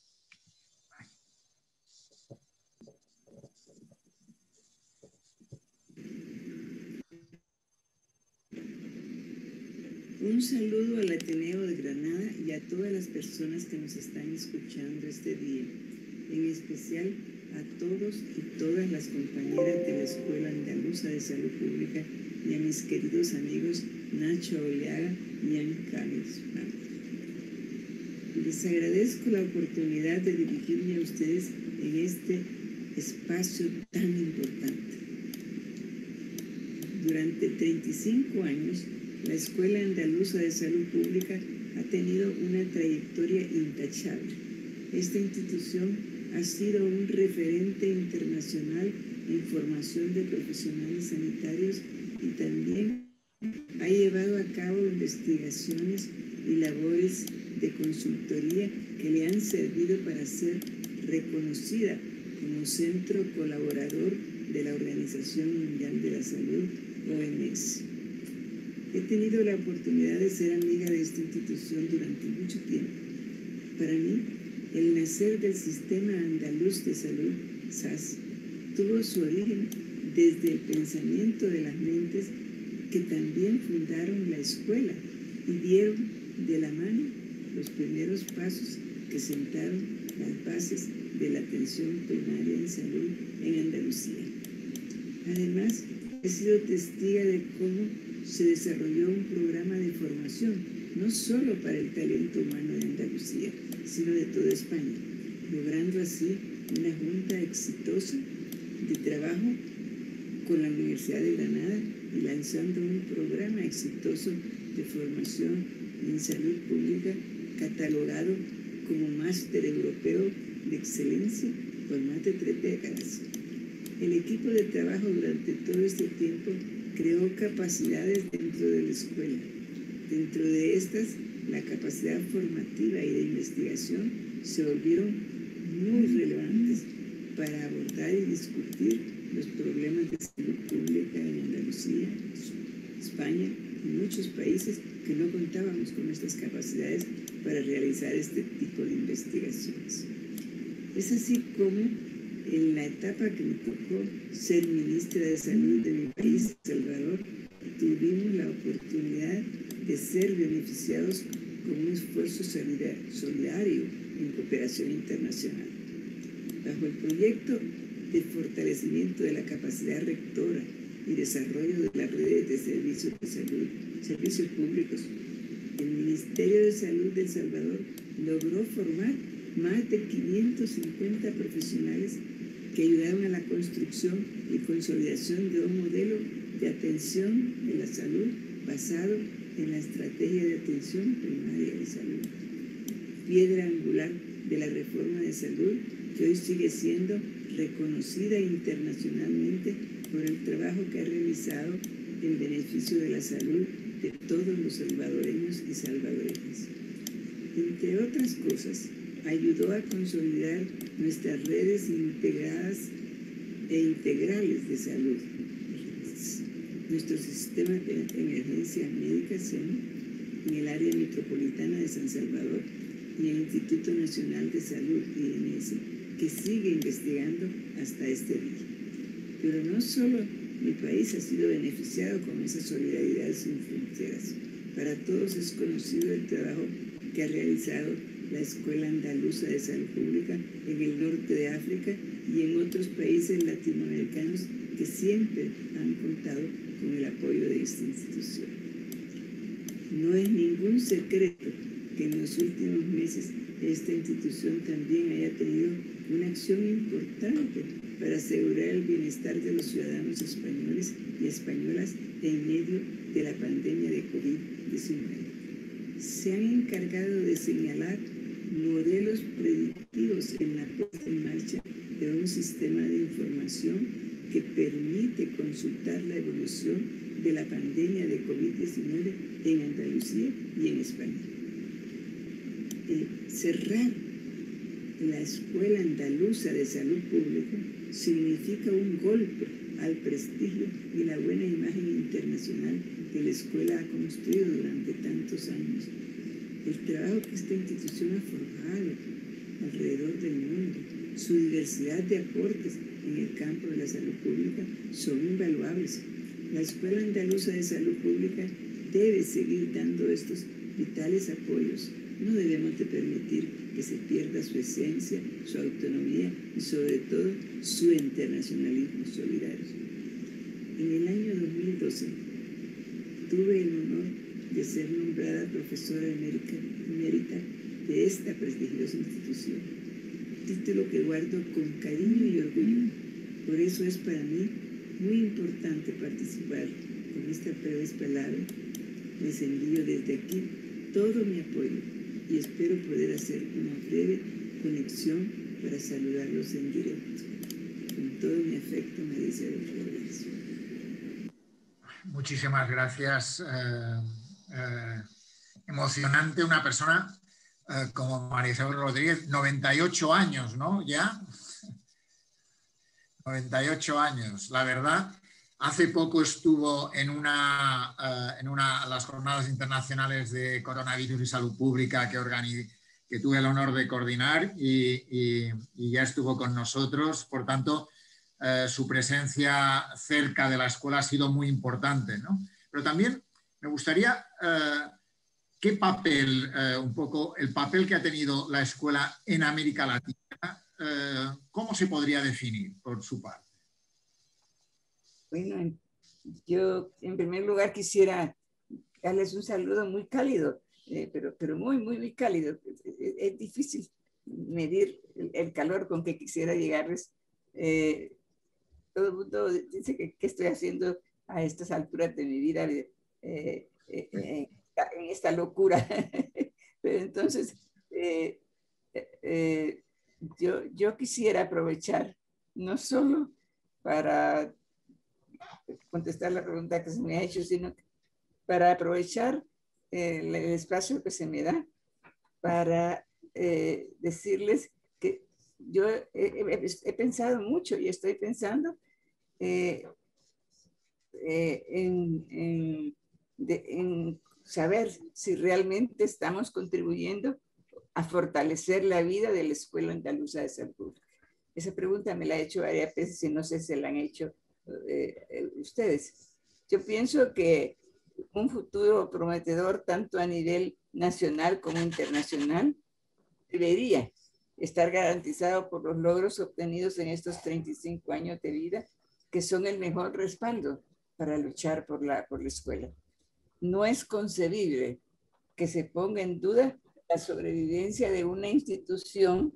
Un saludo al Ateneo de Granada y a todas las personas que nos están escuchando este día, en especial a todos y todas las compañeras de la Escuela Andaluza de Salud Pública y a mis queridos amigos Nacho Oleaga y Ian Carlos. Les agradezco la oportunidad de dirigirme a ustedes en este espacio tan importante. Durante treinta y cinco años, la Escuela Andaluza de Salud Pública ha tenido una trayectoria intachable. Esta institución ha sido un referente internacional en formación de profesionales sanitarios y también ha llevado a cabo investigaciones y labores de consultoría que le han servido para ser reconocida como centro colaborador de la Organización Mundial de la Salud, O M S. He tenido la oportunidad de ser amiga de esta institución durante mucho tiempo. Para mí, el nacer del Sistema Andaluz de Salud, S A S, tuvo su origen desde el pensamiento de las mentes que también fundaron la escuela y dieron de la mano los primeros pasos que sentaron las bases de la atención primaria en salud en Andalucía. Además, he sido testiga de cómo se desarrolló un programa de formación, no solo para el talento humano de Andalucía, sino de toda España, logrando así una junta exitosa de trabajo con la Universidad de Granada y lanzando un programa exitoso de formación en salud pública catalogado como Máster Europeo de Excelencia por más de tres décadas. El equipo de trabajo durante todo este tiempo creó capacidades dentro de la escuela. Dentro de estas, la capacidad formativa y de investigación se volvieron muy relevantes para abordar y discutir los problemas de salud pública en Andalucía, España y muchos países que no contábamos con estas capacidades para realizar este tipo de investigaciones. Es así como en la etapa que me tocó ser ministra de Salud de mi país, El Salvador, tuvimos la oportunidad de ser beneficiados con un esfuerzo solidario en cooperación internacional. Bajo el proyecto de fortalecimiento de la capacidad rectora y desarrollo de las redes de servicios de salud, servicios públicos, el Ministerio de Salud de El Salvador logró formar más de quinientos cincuenta profesionales que ayudaron a la construcción y consolidación de un modelo de atención de la salud basado en la estrategia de atención primaria de salud, piedra angular de la reforma de salud que hoy sigue siendo reconocida internacionalmente por el trabajo que ha realizado en beneficio de la salud de todos los salvadoreños y salvadoreñas. Entre otras cosas, ayudó a consolidar nuestras redes integradas e integrales de salud, nuestro sistema de emergencia médica S E M en el área metropolitana de San Salvador y el Instituto Nacional de Salud, I N S, que sigue investigando hasta este día. Pero no solo mi país ha sido beneficiado con esa solidaridad sin fronteras. Para todos es conocido el trabajo que ha realizado la Escuela Andaluza de Salud Pública en el norte de África y en otros países latinoamericanos que siempre han contado con el apoyo de esta institución. No es ningún secreto que en los últimos meses esta institución también haya tenido una acción importante para asegurar el bienestar de los ciudadanos españoles y españolas en medio de la pandemia de COVID diecinueve. Se han encargado de señalar modelos predictivos en la puesta en marcha de un sistema de información que permite consultar la evolución de la pandemia de COVID diecinueve en Andalucía y en España. Eh, cerrar la Escuela Andaluza de Salud Pública significa un golpe al prestigio y la buena imagen internacional que la escuela ha construido durante tantos años. El trabajo que esta institución ha forjado alrededor del mundo, su diversidad de aportes en el campo de la salud pública son invaluables. La Escuela Andaluza de Salud Pública debe seguir dando estos vitales apoyos. No debemos de permitir que se pierda su esencia, su autonomía y sobre todo su internacionalismo solidario. En el año dos mil doce tuve el honor de ser nombrada profesora emérita, emérita de esta prestigiosa institución, título que guardo con cariño y orgullo. Por eso es para mí muy importante participar con esta breves palabra. Les envío desde aquí todo mi apoyo y espero poder hacer una breve conexión para saludarlos en directo. Con todo mi afecto, María Isabel Rodríguez. Muchísimas gracias. Eh, eh, emocionante una persona eh, como María Isabel Rodríguez, noventa y ocho años, ¿no? Ya. noventa y ocho años. La verdad, hace poco estuvo en una, uh, en una las jornadas internacionales de coronavirus y salud pública que, organi que tuve el honor de coordinar y, y, y ya estuvo con nosotros. Por tanto, uh, su presencia cerca de la escuela ha sido muy importante, ¿no? Pero también me gustaría, uh, ¿qué papel, uh, un poco el papel que ha tenido la escuela en América Latina? Uh, ¿Cómo se podría definir por su parte? Bueno, yo en primer lugar quisiera darles un saludo muy cálido, eh, pero, pero muy, muy, muy cálido. Es, es difícil medir el, el calor con que quisiera llegarles. Eh, todo el mundo dice que, que estoy haciendo a estas alturas de mi vida eh, eh, eh, en esta locura. Pero entonces, eh, eh, yo, yo quisiera aprovechar no solo para contestar la pregunta que se me ha hecho, sino para aprovechar el, el espacio que se me da para eh, decirles que yo he, he, he pensado mucho y estoy pensando eh, eh, en, en, de, en saber si realmente estamos contribuyendo a fortalecer la vida de la Escuela Andaluza de Salud Pública. Esa pregunta me la he hecho varias veces y no sé si la han hecho eh, eh, ustedes. Yo pienso que un futuro prometedor tanto a nivel nacional como internacional debería estar garantizado por los logros obtenidos en estos treinta y cinco años de vida, que son el mejor respaldo para luchar por la, por la escuela. No es concebible que se ponga en duda la sobrevivencia de una institución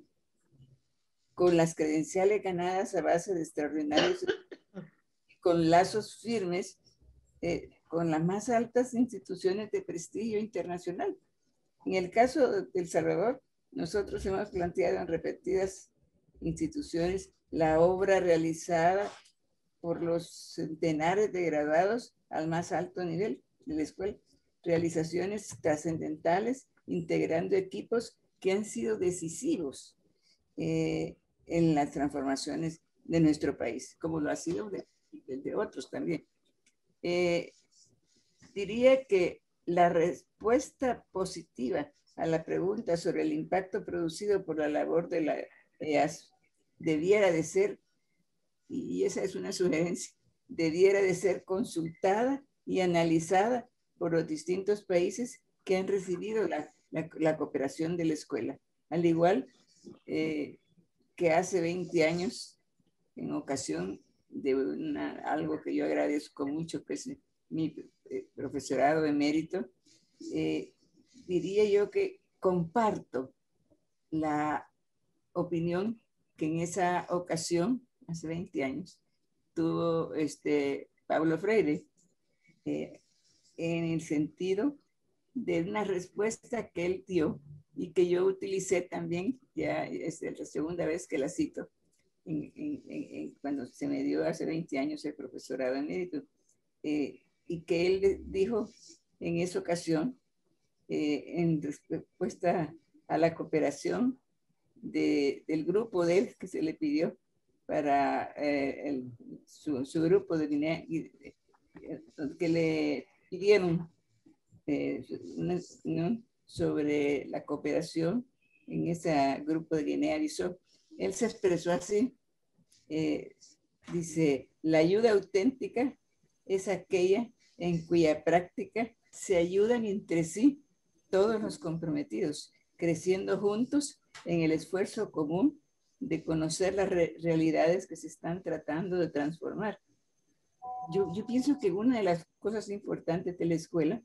con las credenciales ganadas a base de extraordinarios, con lazos firmes, eh, con las más altas instituciones de prestigio internacional. En el caso de El Salvador, nosotros hemos planteado en repetidas instituciones la obra realizada por los centenares de graduados al más alto nivel de la escuela, realizaciones trascendentales, integrando equipos que han sido decisivos eh, en las transformaciones de nuestro país, como lo ha sido de, de, de otros también. Eh, diría que la respuesta positiva a la pregunta sobre el impacto producido por la labor de la E A S debiera de ser, y esa es una sugerencia, debiera de ser consultada y analizada por los distintos países que han recibido la, la, la cooperación de la escuela. Al igual eh, que hace veinte años, en ocasión de una, algo que yo agradezco mucho, que es mi eh, profesorado emérito, eh, diría yo que comparto la opinión que en esa ocasión, hace veinte años, tuvo este Pablo Freire, eh, en el sentido de una respuesta que él dio y que yo utilicé también, ya es la segunda vez que la cito, en, en, en, cuando se me dio hace veinte años el profesorado emérito, eh, y que él dijo en esa ocasión, eh, en respuesta a la cooperación de, del grupo de él que se le pidió para eh, el, su, su grupo de Guinea, que le pidieron eh, una, ¿no? sobre la cooperación en ese grupo de Guinea-Bissau. Él se expresó así, eh, dice, la ayuda auténtica es aquella en cuya práctica se ayudan entre sí todos los comprometidos, creciendo juntos en el esfuerzo común de conocer las re realidades que se están tratando de transformar. Yo, yo pienso que una de las cosas importantes de la escuela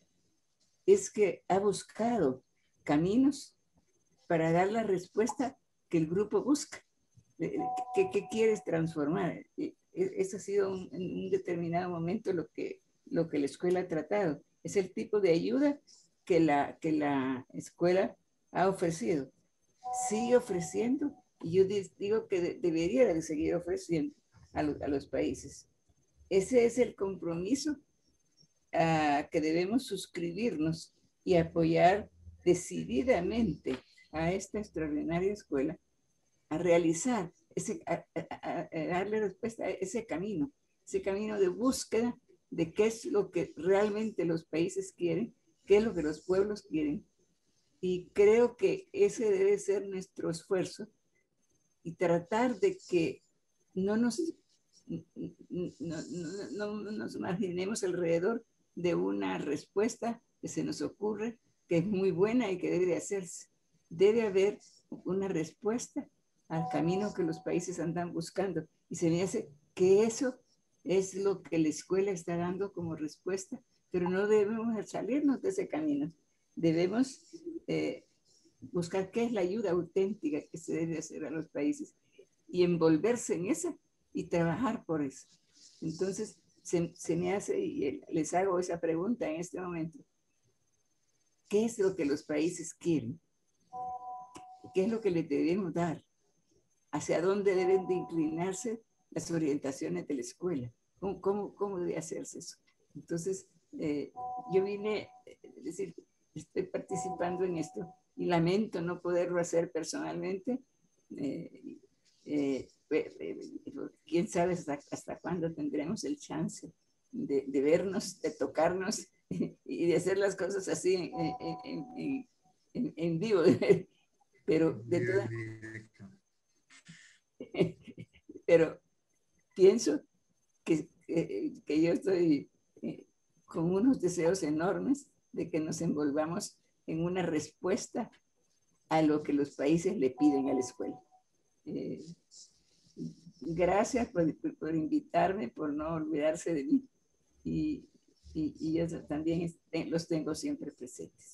es que ha buscado caminos para dar la respuesta que el grupo busca. ¿Qué, qué quieres transformar? Eso ha sido un, en un determinado momento lo que, lo que la escuela ha tratado. Es el tipo de ayuda que la, que la escuela ha ofrecido. Sigue ofreciendo y yo digo que de, debería de seguir ofreciendo a, lo, a los países. Ese es el compromiso uh, que debemos suscribirnos y apoyar decididamente a esta extraordinaria escuela a realizar, ese, a, a, a darle respuesta a ese camino, ese camino de búsqueda de qué es lo que realmente los países quieren, qué es lo que los pueblos quieren. Y creo que ese debe ser nuestro esfuerzo y tratar de que no nos, no, no, no, no nos imaginemos alrededor de una respuesta que se nos ocurre, que es muy buena y que debe de hacerse. Debe haber una respuesta al camino que los países andan buscando. Y se me hace que eso es lo que la escuela está dando como respuesta, pero no debemos salirnos de ese camino. Debemos eh, buscar qué es la ayuda auténtica que se debe hacer a los países y envolverse en esa y trabajar por eso. Entonces, se, se me hace, y les hago esa pregunta en este momento. ¿Qué es lo que los países quieren? ¿Qué es lo que les debemos dar? ¿Hacia dónde deben de inclinarse las orientaciones de la escuela? ¿Cómo, cómo, cómo debe hacerse eso? Entonces, eh, yo vine, es decir, estoy participando en esto y lamento no poderlo hacer personalmente. Eh, eh, eh, quién sabe hasta, hasta cuándo tendremos el chance de, de vernos, de tocarnos y de hacer las cosas así en, en, en, en, en vivo. Pero de todas pero pienso que, que, que yo estoy eh, con unos deseos enormes de que nos envolvamos en una respuesta a lo que los países le piden a la escuela. Eh, gracias por, por, por invitarme, por no olvidarse de mí y, y, y yo también este, los tengo siempre presentes.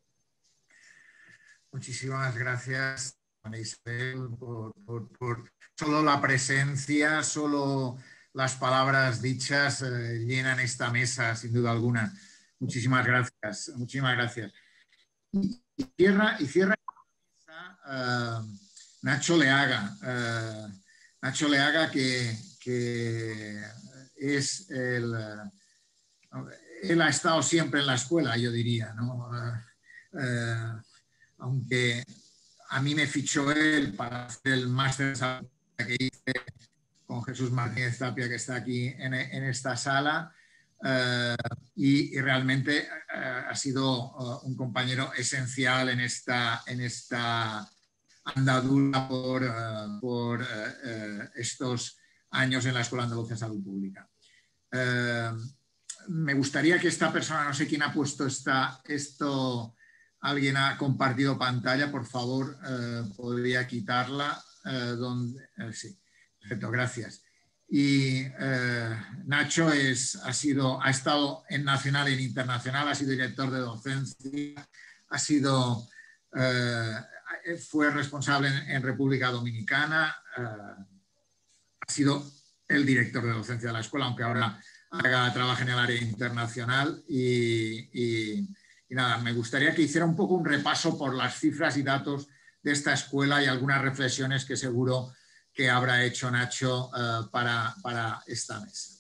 Muchísimas gracias, Ana Isabel, por, por, por solo la presencia, solo las palabras dichas eh, llenan esta mesa, sin duda alguna. Muchísimas gracias, muchísimas gracias. Y, y cierra, y cierra uh, Nacho Leaga. Uh, Nacho Leaga, que, que es el... Uh, él ha estado siempre en la escuela, yo diría, ¿no? Uh, uh, aunque a mí me fichó él para hacer el máster que hice con Jesús Martínez Tapia, que está aquí en, en esta sala, uh, y, y realmente uh, ha sido uh, un compañero esencial en esta, en esta andadura por, uh, por uh, uh, estos años en la Escuela Andaluza de Salud Pública. Uh, me gustaría que esta persona, no sé quién ha puesto esta, esto... Alguien ha compartido pantalla, por favor, eh, podría quitarla. Eh, donde, eh, sí, perfecto, gracias. Y eh, Nacho es, ha, sido, ha estado en nacional e internacional, ha sido director de docencia, ha sido, eh, fue responsable en, en República Dominicana, eh, ha sido el director de docencia de la escuela, aunque ahora haga, trabaja en el área internacional y, y Y nada, me gustaría que hiciera un poco un repaso por las cifras y datos de esta escuela y algunas reflexiones que seguro que habrá hecho Nacho uh, para, para esta mesa.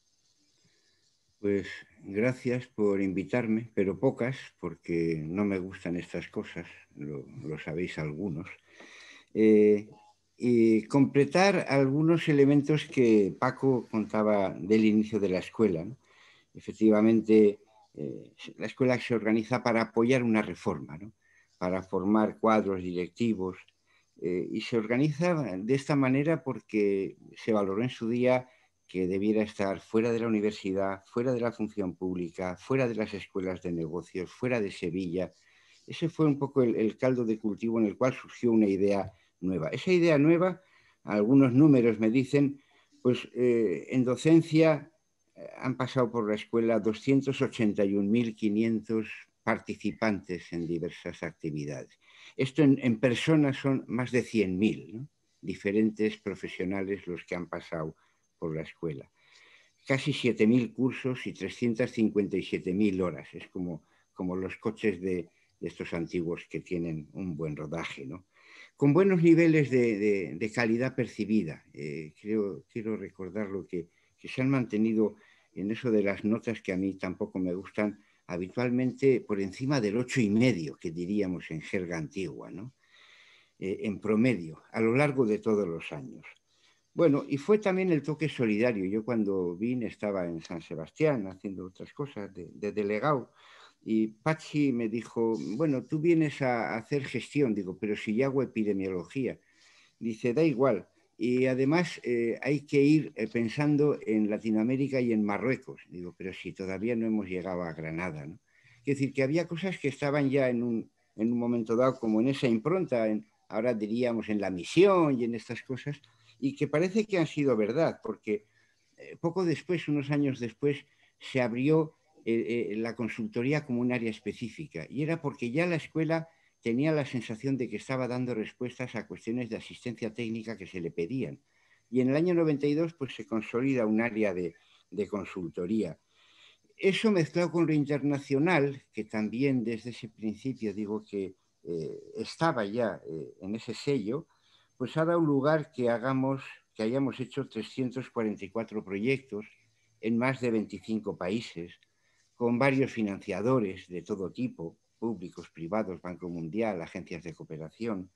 Pues gracias por invitarme, pero pocas, porque no me gustan estas cosas, lo, lo sabéis algunos. Eh, y completar algunos elementos que Paco contaba del inicio de la escuela, ¿no? Efectivamente, eh, la escuela se organiza para apoyar una reforma, ¿no? Para formar cuadros directivos, eh, y se organiza de esta manera porque se valoró en su día que debiera estar fuera de la universidad, fuera de la función pública, fuera de las escuelas de negocios, fuera de Sevilla. Ese fue un poco el, el caldo de cultivo en el cual surgió una idea nueva. Esa idea nueva, algunos números me dicen, pues eh, en docencia eh, han pasado por la escuela doscientos ochenta y un mil quinientos participantes en diversas actividades. Esto en, en personas son más de cien mil, ¿no? Diferentes profesionales los que han pasado por la escuela. Casi siete mil cursos y trescientas cincuenta y siete mil horas. Es como, como los coches de, de estos antiguos que tienen un buen rodaje, ¿no? Con buenos niveles de, de, de calidad percibida. Eh, creo, quiero recordarlo que, que se han mantenido en eso de las notas que a mí tampoco me gustan, habitualmente por encima del ocho y medio, que diríamos en jerga antigua, ¿no? Eh, en promedio, a lo largo de todos los años. Bueno, y fue también el toque solidario. Yo cuando vine estaba en San Sebastián haciendo otras cosas de, de delegado, y Pachi me dijo, bueno, tú vienes a hacer gestión. Digo, pero si yo hago epidemiología. Dice, da igual. Y además eh, hay que ir eh, pensando en Latinoamérica y en Marruecos. Digo, pero si todavía no hemos llegado a Granada, ¿no? Es decir, que había cosas que estaban ya en un, en un momento dado como en esa impronta, en, ahora diríamos en la misión y en estas cosas, y que parece que han sido verdad, porque eh, poco después, unos años después, se abrió eh, eh, la consultoría como un área específica. Y era porque ya la escuela tenía la sensación de que estaba dando respuestas a cuestiones de asistencia técnica que se le pedían. Y en el año noventa y dos pues, se consolida un área de, de consultoría. Eso mezclado con lo internacional, que también desde ese principio digo que eh, estaba ya eh, en ese sello, pues ha dado lugar que, hagamos, que hayamos hecho trescientos cuarenta y cuatro proyectos en más de veinticinco países, con varios financiadores de todo tipo, públicos, privados, Banco Mundial, agencias de cooperación,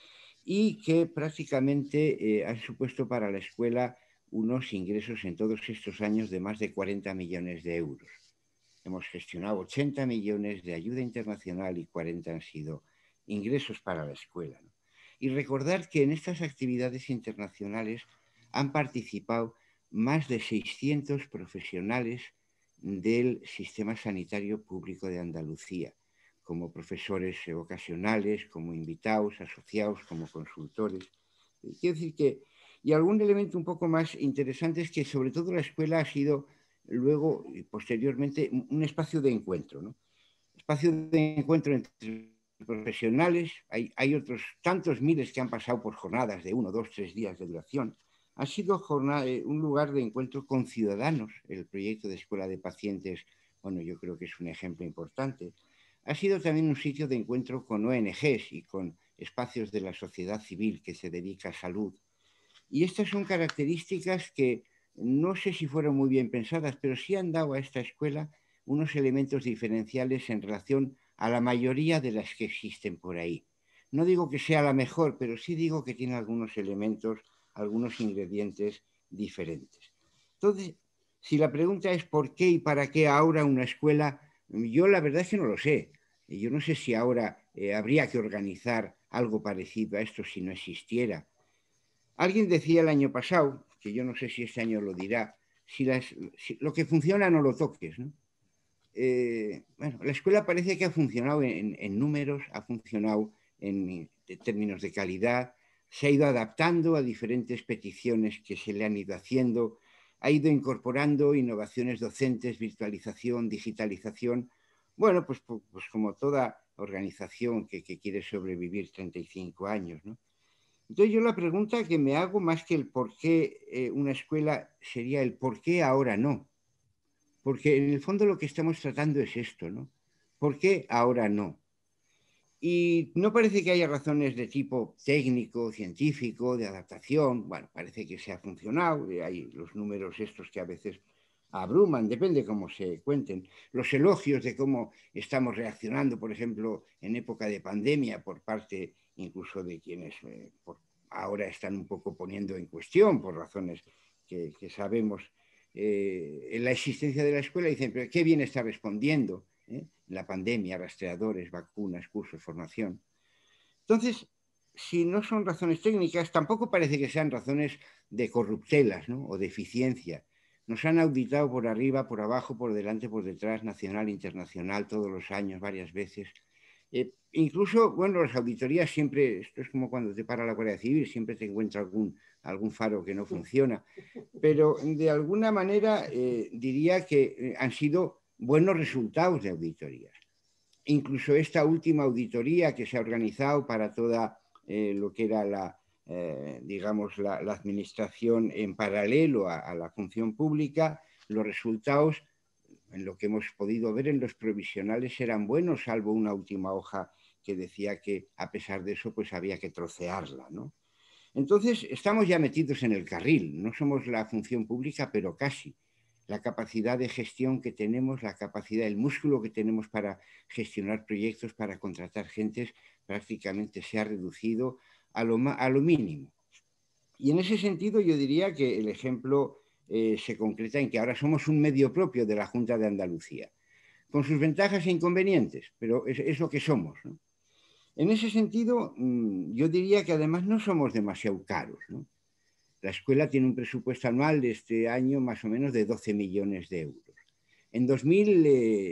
y que prácticamente eh, han supuesto para la escuela unos ingresos en todos estos años de más de cuarenta millones de euros. Hemos gestionado ochenta millones de ayuda internacional y cuarenta han sido ingresos para la escuela, ¿no? Y recordar que en estas actividades internacionales han participado más de seiscientos profesionales del sistema sanitario público de Andalucía, como profesores ocasionales, como invitados, asociados, como consultores. Quiero decir que, y algún elemento un poco más interesante es que sobre todo la escuela ha sido luego y posteriormente un espacio de encuentro, ¿no? Espacio de encuentro entre profesionales, hay, hay otros tantos miles que han pasado por jornadas de uno, dos, tres días de duración. Ha sido jornada, un lugar de encuentro con ciudadanos. El proyecto de Escuela de Pacientes, bueno, yo creo que es un ejemplo importante. Ha sido también un sitio de encuentro con O N Ges y con espacios de la sociedad civil que se dedica a salud. Y estas son características que no sé si fueron muy bien pensadas, pero sí han dado a esta escuela unos elementos diferenciales en relación a la mayoría de las que existen por ahí. No digo que sea la mejor, pero sí digo que tiene algunos elementos, algunos ingredientes diferentes. Entonces, si la pregunta es por qué y para qué ahora una escuela, yo la verdad es que no lo sé. Yo no sé si ahora eh, habría que organizar algo parecido a esto si no existiera. Alguien decía el año pasado, que yo no sé si este año lo dirá, si, las, si lo que funciona no lo toques, ¿no? Eh, bueno, la escuela parece que ha funcionado en, en números, ha funcionado en, en términos de calidad, se ha ido adaptando a diferentes peticiones que se le han ido haciendo, ha ido incorporando innovaciones docentes, virtualización, digitalización. Bueno, pues, pues, pues como toda organización que, que quiere sobrevivir treinta y cinco años, ¿no? Entonces yo la pregunta que me hago más que el por qué eh, una escuela sería el por qué ahora no. Porque en el fondo lo que estamos tratando es esto, ¿no? ¿Por qué ahora no? Y no parece que haya razones de tipo técnico, científico, de adaptación. Bueno, parece que se ha funcionado. Hay los números estos que a veces abruman, depende cómo se cuenten. Los elogios de cómo estamos reaccionando, por ejemplo, en época de pandemia, por parte incluso de quienes, eh, por ahora están un poco poniendo en cuestión por razones que, que sabemos eh, en la existencia de la escuela. Dicen, pero qué bien está respondiendo ¿eh? la pandemia, rastreadores, vacunas, cursos, formación. Entonces, si no son razones técnicas, tampoco parece que sean razones de corruptelas, ¿no? O de eficiencia. Nos han auditado por arriba, por abajo, por delante, por detrás, nacional, internacional, todos los años, varias veces. Eh, incluso, bueno, las auditorías siempre, esto es como cuando te para la Guardia Civil, siempre te encuentra algún, algún faro que no funciona. Pero de alguna manera eh, diría que han sido buenos resultados de auditorías. Incluso esta última auditoría que se ha organizado para toda eh, lo que era la, eh, digamos, la, la administración en paralelo a, a la función pública, los resultados, en lo que hemos podido ver en los provisionales, eran buenos, salvo una última hoja que decía que a pesar de eso pues había que trocearla, ¿no? Entonces estamos ya metidos en el carril, no somos la función pública, pero casi. La capacidad de gestión que tenemos, la capacidad, el músculo que tenemos para gestionar proyectos, para contratar gentes, prácticamente se ha reducido a lo, a lo mínimo. Y en ese sentido yo diría que el ejemplo eh, se concreta en que ahora somos un medio propio de la Junta de Andalucía, con sus ventajas e inconvenientes, pero es, es lo que somos, ¿no? En ese sentido, yo diría que además no somos demasiado caros, ¿no? La escuela tiene un presupuesto anual de este año más o menos de doce millones de euros. En dos mil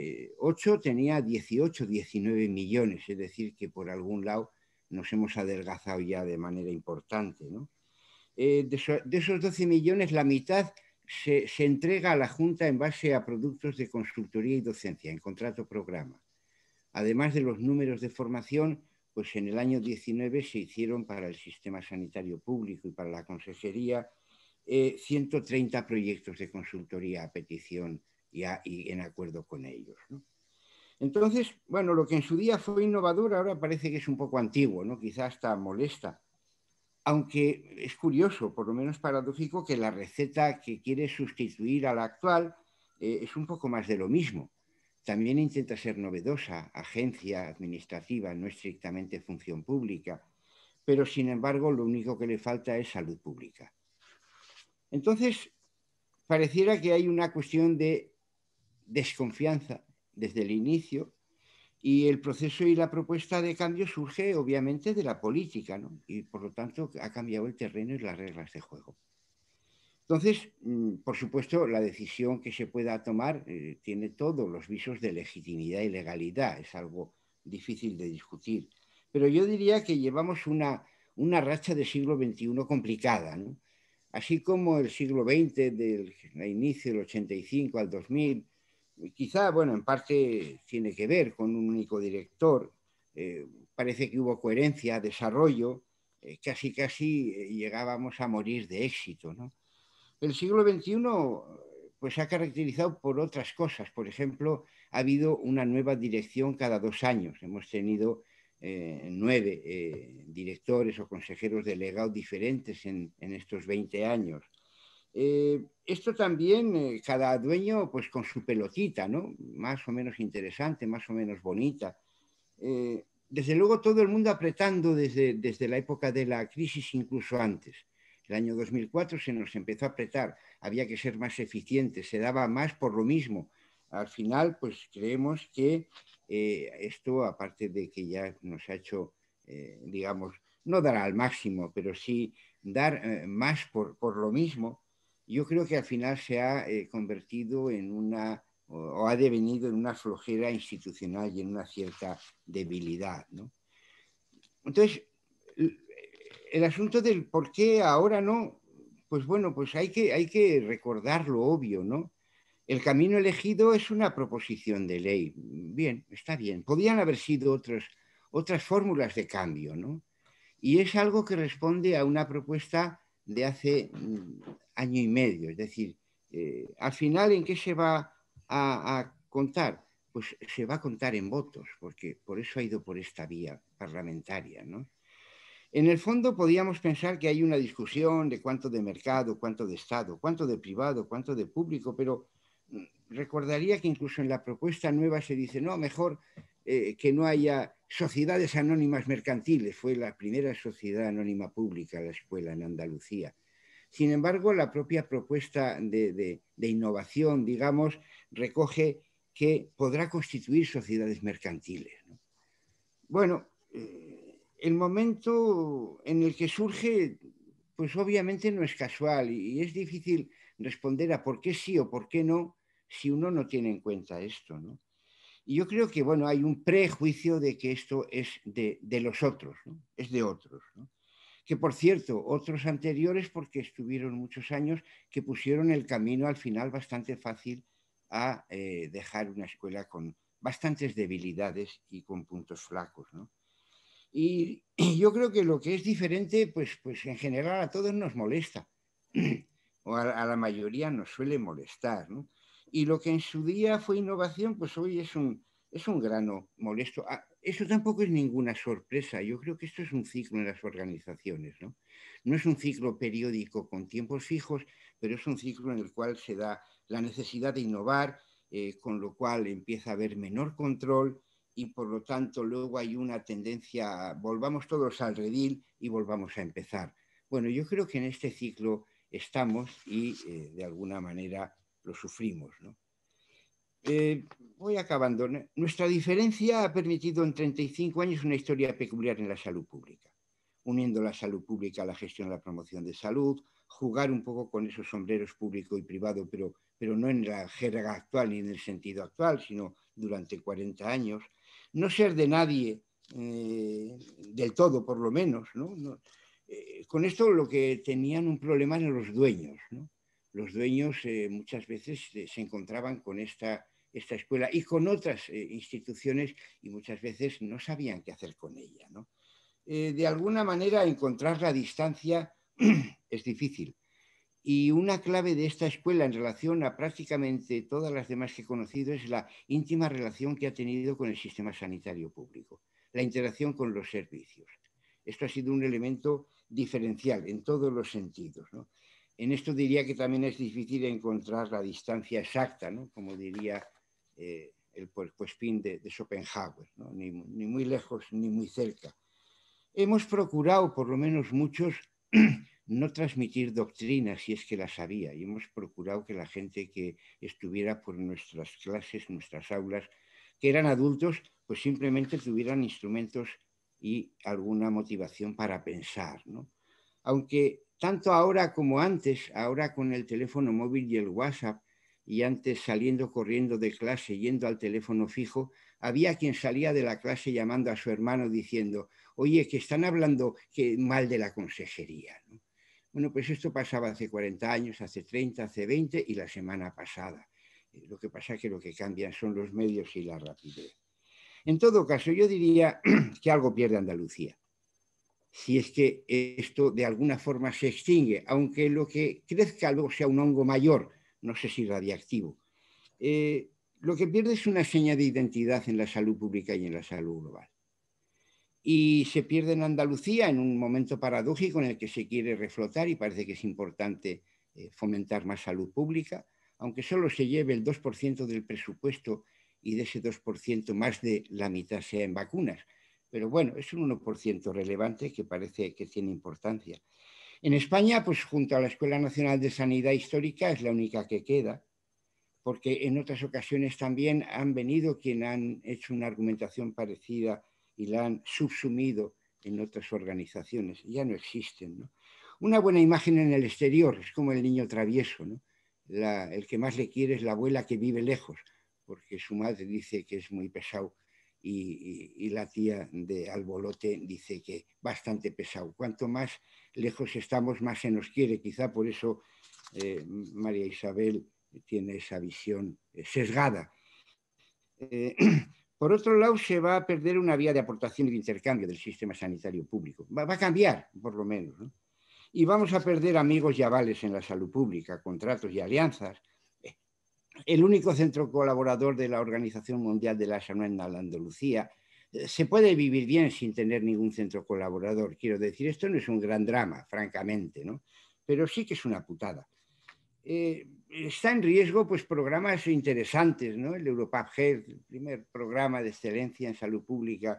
ocho tenía dieciocho, diecinueve millones, es decir, que por algún lado nos hemos adelgazado ya de manera importante, ¿no? Eh, de, so, de esos doce millones, la mitad se, se entrega a la Junta en base a productos de consultoría y docencia, en contrato programa. Además de los números de formación, pues en el año diecinueve se hicieron para el sistema sanitario público y para la consejería eh, ciento treinta proyectos de consultoría a petición y, a, y en acuerdo con ellos, ¿no? Entonces, bueno, lo que en su día fue innovador ahora parece que es un poco antiguo, ¿no? Quizás hasta molesta. Aunque es curioso, por lo menos paradójico, que la receta que quiere sustituir a la actual eh, es un poco más de lo mismo. También intenta ser novedosa, agencia administrativa, no estrictamente función pública, pero sin embargo lo único que le falta es salud pública. Entonces, pareciera que hay una cuestión de desconfianza desde el inicio y el proceso y la propuesta de cambio surge obviamente de la política, ¿no? Y por lo tanto ha cambiado el terreno y las reglas de juego. Entonces, por supuesto, la decisión que se pueda tomar eh, tiene todos los visos de legitimidad y legalidad, es algo difícil de discutir. Pero yo diría que llevamos una, una racha de siglo veintiuno complicada, ¿no? Así como el siglo veinte, del inicio del ochenta y cinco al dos mil, quizá, bueno, en parte tiene que ver con un único director, eh, parece que hubo coherencia, desarrollo, eh, casi casi eh, llegábamos a morir de éxito, ¿no? El siglo veintiuno pues, se ha caracterizado por otras cosas. Por ejemplo, ha habido una nueva dirección cada dos años. Hemos tenido eh, nueve eh, directores o consejeros delegados diferentes en, en estos veinte años. Eh, esto también, eh, cada dueño pues con su pelotita, ¿no? Más o menos interesante, más o menos bonita. Eh, desde luego todo el mundo apretando desde, desde la época de la crisis, incluso antes. El año dos mil cuatro se nos empezó a apretar, había que ser más eficientes, se daba más por lo mismo. Al final, pues creemos que eh, esto, aparte de que ya nos ha hecho, eh, digamos, no dar al máximo, pero sí dar eh, más por, por lo mismo, yo creo que al final se ha eh, convertido en una, o, o ha devenido en una flojera institucional y en una cierta debilidad, ¿no? Entonces, el asunto del por qué ahora no, pues bueno, pues hay que, hay que recordar lo obvio, ¿no? El camino elegido es una proposición de ley. Bien, está bien. Podían haber sido otros, otras fórmulas de cambio, ¿no? Y es algo que responde a una propuesta de hace mm, año y medio. Es decir, eh, al final, ¿en qué se va a, a contar? Pues se va a contar en votos, porque por eso ha ido por esta vía parlamentaria, ¿no? En el fondo podríamos pensar que hay una discusión de cuánto de mercado, cuánto de Estado, cuánto de privado, cuánto de público, pero recordaría que incluso en la propuesta nueva se dice, no, mejor eh, que no haya sociedades anónimas mercantiles, fue la primera sociedad anónima pública la escuela en Andalucía. Sin embargo, la propia propuesta de, de, de innovación, digamos, recoge que podrá constituir sociedades mercantiles, ¿no? Bueno, eh, el momento en el que surge, pues obviamente no es casual y, y es difícil responder a por qué sí o por qué no si uno no tiene en cuenta esto, ¿no? Y yo creo que, bueno, hay un prejuicio de que esto es de, de los otros, ¿no? Es de otros, ¿no? Que, por cierto, otros anteriores, porque estuvieron muchos años, que pusieron el camino al final bastante fácil a eh, dejar una escuela con bastantes debilidades y con puntos flacos, ¿no? Y, y yo creo que lo que es diferente, pues, pues en general a todos nos molesta, o a, a la mayoría nos suele molestar, ¿no? Y lo que en su día fue innovación, pues hoy es un, es un grano molesto. Ah, eso tampoco es ninguna sorpresa. Yo creo que esto es un ciclo en las organizaciones, ¿no? No es un ciclo periódico con tiempos fijos, pero es un ciclo en el cual se da la necesidad de innovar, eh, con lo cual empieza a haber menor control y por lo tanto luego hay una tendencia a volvamos todos al redil y volvamos a empezar. Bueno, yo creo que en este ciclo estamos y eh, de alguna manera lo sufrimos, ¿no? Eh, voy acabando. Nuestra diferencia ha permitido en treinta y cinco años una historia peculiar en la salud pública, uniendo la salud pública a la gestión y la promoción de salud, jugar un poco con esos sombreros público y privado, pero, pero no en la jerga actual ni en el sentido actual, sino durante cuarenta años, no ser de nadie, eh, del todo por lo menos, ¿no? No, eh, con esto lo que tenían un problema eran los dueños, ¿no? Los dueños eh, muchas veces eh, se encontraban con esta, esta escuela y con otras eh, instituciones y muchas veces no sabían qué hacer con ella, ¿no? Eh, de alguna manera encontrar la distancia es difícil. Y una clave de esta escuela en relación a prácticamente todas las demás que he conocido es la íntima relación que ha tenido con el sistema sanitario público, la interacción con los servicios. Esto ha sido un elemento diferencial en todos los sentidos, ¿no? En esto diría que también es difícil encontrar la distancia exacta, ¿no? Como diría eh, el puercoespín de, de Schopenhauer, ¿no? Ni, ni muy lejos ni muy cerca. Hemos procurado, por lo menos muchos, no transmitir doctrinas si es que las había, y hemos procurado que la gente que estuviera por nuestras clases, nuestras aulas, que eran adultos, pues simplemente tuvieran instrumentos y alguna motivación para pensar, ¿no? Aunque tanto ahora como antes, ahora con el teléfono móvil y el WhatsApp, y antes saliendo corriendo de clase, yendo al teléfono fijo, había quien salía de la clase llamando a su hermano diciendo, oye, que están hablando que mal de la consejería, ¿no? Bueno, pues esto pasaba hace cuarenta años, hace treinta, hace veinte y la semana pasada. Lo que pasa es que lo que cambian son los medios y la rapidez. En todo caso, yo diría que algo pierde Andalucía, si es que esto de alguna forma se extingue, aunque lo que crezca luego sea un hongo mayor, no sé si radiactivo. Eh, lo que pierde es una seña de identidad en la salud pública y en la salud global. Y se pierde en Andalucía en un momento paradójico en el que se quiere reflotar y parece que es importante eh, fomentar más salud pública, aunque solo se lleve el dos por ciento del presupuesto y de ese dos por ciento más de la mitad sea en vacunas. Pero bueno, es un uno por ciento relevante que parece que tiene importancia. En España, pues junto a la Escuela Nacional de Sanidad Histórica es la única que queda, porque en otras ocasiones también han venido quienes han hecho una argumentación parecida y la han subsumido en otras organizaciones. Ya no existen, ¿no? Una buena imagen en el exterior es como el niño travieso, ¿no? La, el que más le quiere es la abuela que vive lejos, porque su madre dice que es muy pesado y, y, y la tía de Albolote dice que bastante pesado. Cuanto más lejos estamos, más se nos quiere. Quizá por eso eh, María Isabel tiene esa visión eh, sesgada. Eh, Por otro lado, se va a perder una vía de aportación y de intercambio del sistema sanitario público. Va, va a cambiar, por lo menos, ¿no? Y vamos a perder amigos y avales en la salud pública, contratos y alianzas. El único centro colaborador de la Organización Mundial de la Salud en Andalucía. Se puede vivir bien sin tener ningún centro colaborador. Quiero decir, esto no es un gran drama, francamente, ¿no? Pero sí que es una putada. Eh, está en riesgo pues programas interesantes, ¿no? El Europap Health, el primer programa de excelencia en salud pública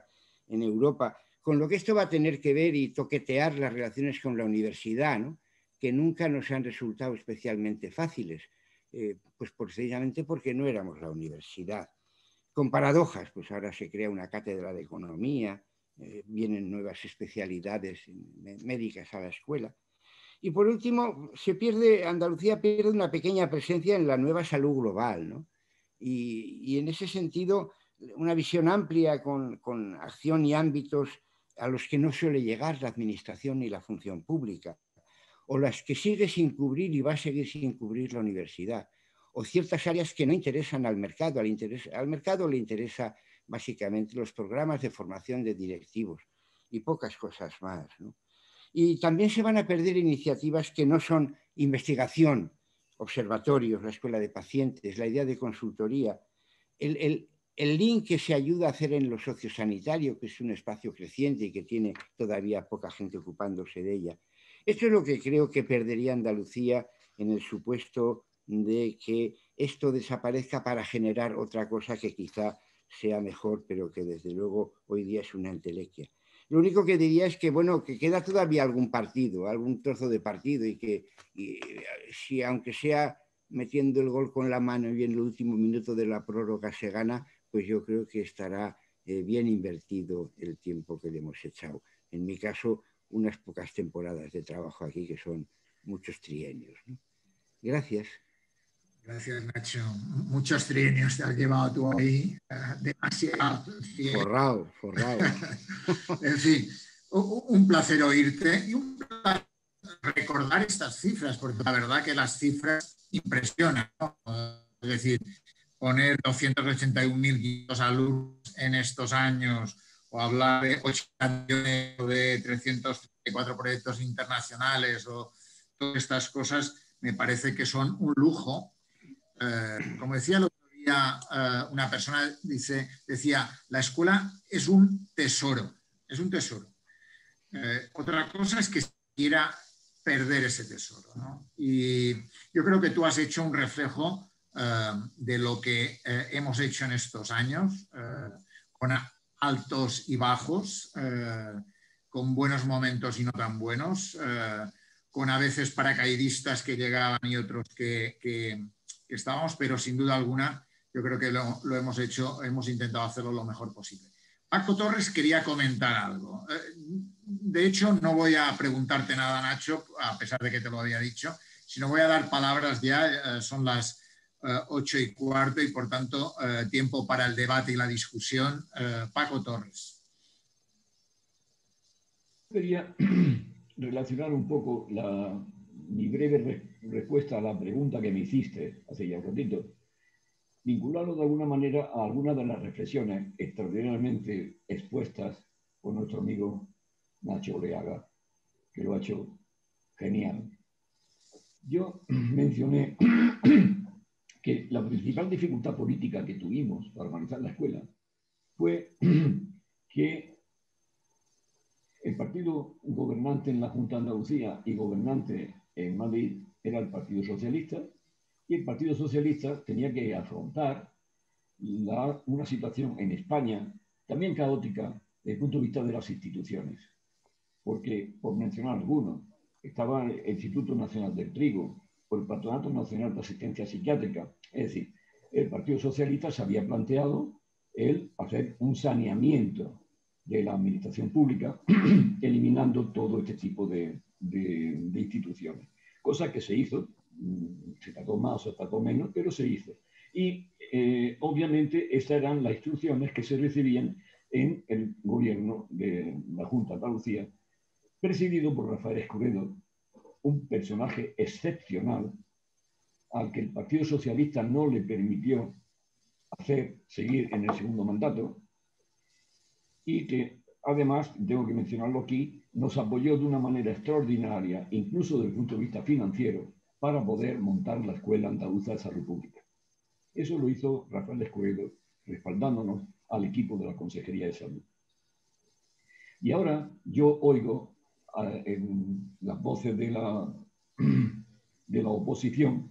en Europa, con lo que esto va a tener que ver y toquetear las relaciones con la universidad, ¿no? Que nunca nos han resultado especialmente fáciles, eh, pues precisamente porque no éramos la universidad. Con paradojas, pues ahora se crea una cátedra de economía, eh, vienen nuevas especialidades médicas a la escuela. Y por último, se pierde, Andalucía pierde una pequeña presencia en la nueva salud global, ¿no? Y, y en ese sentido, una visión amplia con, con acción y ámbitos a los que no suele llegar la administración ni la función pública, o las que sigue sin cubrir y va a seguir sin cubrir la universidad, o ciertas áreas que no interesan al mercado. Al, interés, al mercado le interesa básicamente los programas de formación de directivos y pocas cosas más, ¿no? Y también se van a perder iniciativas que no son investigación, observatorios, la escuela de pacientes, la idea de consultoría, el, el, el link que se ayuda a hacer en lo sociosanitario, que es un espacio creciente y que tiene todavía poca gente ocupándose de ella. Esto es lo que creo que perdería Andalucía en el supuesto de que esto desaparezca para generar otra cosa que quizá sea mejor, pero que desde luego hoy día es una entelequia. Lo único que diría es que, bueno, que queda todavía algún partido, algún trozo de partido y que y, si aunque sea metiendo el gol con la mano y en el último minuto de la prórroga se gana, pues yo creo que estará eh, bien invertido el tiempo que le hemos echado. En mi caso, unas pocas temporadas de trabajo aquí que son muchos trienios, ¿no? Gracias. Gracias, Nacho. Muchos trienios te has llevado tú ahí, demasiado. Forrado, forrado. En fin, un placer oírte y un placer recordar estas cifras, porque la verdad que las cifras impresionan, ¿no? Es decir, poner doscientos ochenta y un mil alumnos en estos años o hablar de ochenta millones o de trescientos treinta y cuatro proyectos internacionales o todas estas cosas me parece que son un lujo. Eh, como decía el otro día eh, una persona, dice, decía, la escuela es un tesoro, es un tesoro. Eh, otra cosa es que se quiera perder ese tesoro, ¿no? Y yo creo que tú has hecho un reflejo eh, de lo que eh, hemos hecho en estos años, eh, con altos y bajos, eh, con buenos momentos y no tan buenos, eh, con a veces paracaidistas que llegaban y otros que, que, que estábamos, pero sin duda alguna yo creo que lo, lo hemos hecho, hemos intentado hacerlo lo mejor posible. Paco Torres quería comentar algo. De hecho, no voy a preguntarte nada, Nacho, a pesar de que te lo había dicho, sino voy a dar palabras ya. Son las ocho y cuarto y, por tanto, tiempo para el debate y la discusión. Paco Torres. Quería relacionar un poco la, mi breve re, respuesta a la pregunta que me hiciste hace ya un ratito, vincularlo de alguna manera a algunas de las reflexiones extraordinariamente expuestas por nuestro amigo Nacho Oleaga, que lo ha hecho genial. Yo mencioné que la principal dificultad política que tuvimos para organizar la escuela fue que el partido gobernante en la Junta de Andalucía y gobernante en Madrid era el Partido Socialista, y el Partido Socialista tenía que afrontar la, una situación en España también caótica desde el punto de vista de las instituciones. Porque, por mencionar algunos, estaba el Instituto Nacional del Trigo o el Patronato Nacional de Asistencia Psiquiátrica. Es decir, el Partido Socialista se había planteado el hacer un saneamiento de la administración pública, eliminando todo este tipo de, de, de instituciones. Cosa que se hizo, se tardó más o se tardó menos, pero se hizo. Y eh, obviamente estas eran las instrucciones que se recibían en el gobierno de la Junta de Andalucía, presidido por Rafael Escobedo, un personaje excepcional al que el Partido Socialista no le permitió hacer seguir en el segundo mandato y que además, tengo que mencionarlo aquí, nos apoyó de una manera extraordinaria, incluso desde el punto de vista financiero, para poder montar la Escuela Andaluza de Salud Pública. Eso lo hizo Rafael Escobedo, respaldándonos al equipo de la Consejería de Salud. Y ahora yo oigo uh, en las voces de la, de la oposición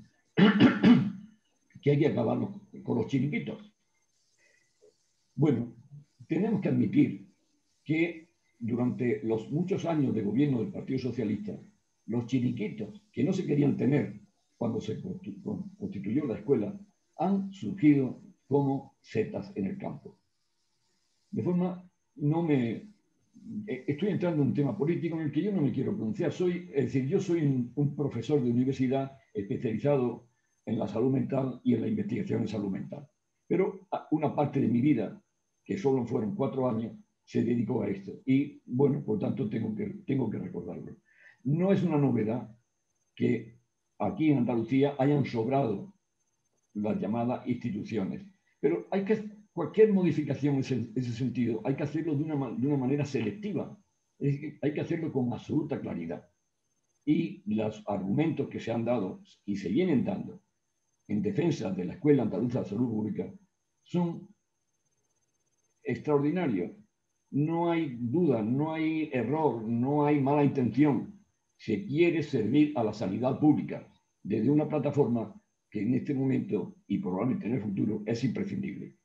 que hay que acabar con los chiringuitos. Bueno, tenemos que admitir que durante los muchos años de gobierno del Partido Socialista, los chiriquitos que no se querían tener cuando se constituyó la escuela han surgido como setas en el campo. De forma, no me... Estoy entrando en un tema político en el que yo no me quiero pronunciar. Soy, es decir, yo soy un, un profesor de universidad especializado en la salud mental y en la investigación en salud mental. Pero una parte de mi vida, que solo fueron cuatro años, se dedicó a esto. Y, bueno, por tanto, tengo que, tengo que recordarlo. No es una novedad que aquí en Andalucía hayan sobrado las llamadas instituciones. Pero hay que, cualquier modificación en ese, ese sentido, hay que hacerlo de una, de una manera selectiva. Es decir, hay que hacerlo con absoluta claridad. Y los argumentos que se han dado y se vienen dando en defensa de la Escuela Andaluza de Salud Pública son extraordinarios. No hay duda, no hay error, no hay mala intención. Se quiere servir a la sanidad pública desde una plataforma que en este momento y probablemente en el futuro es imprescindible.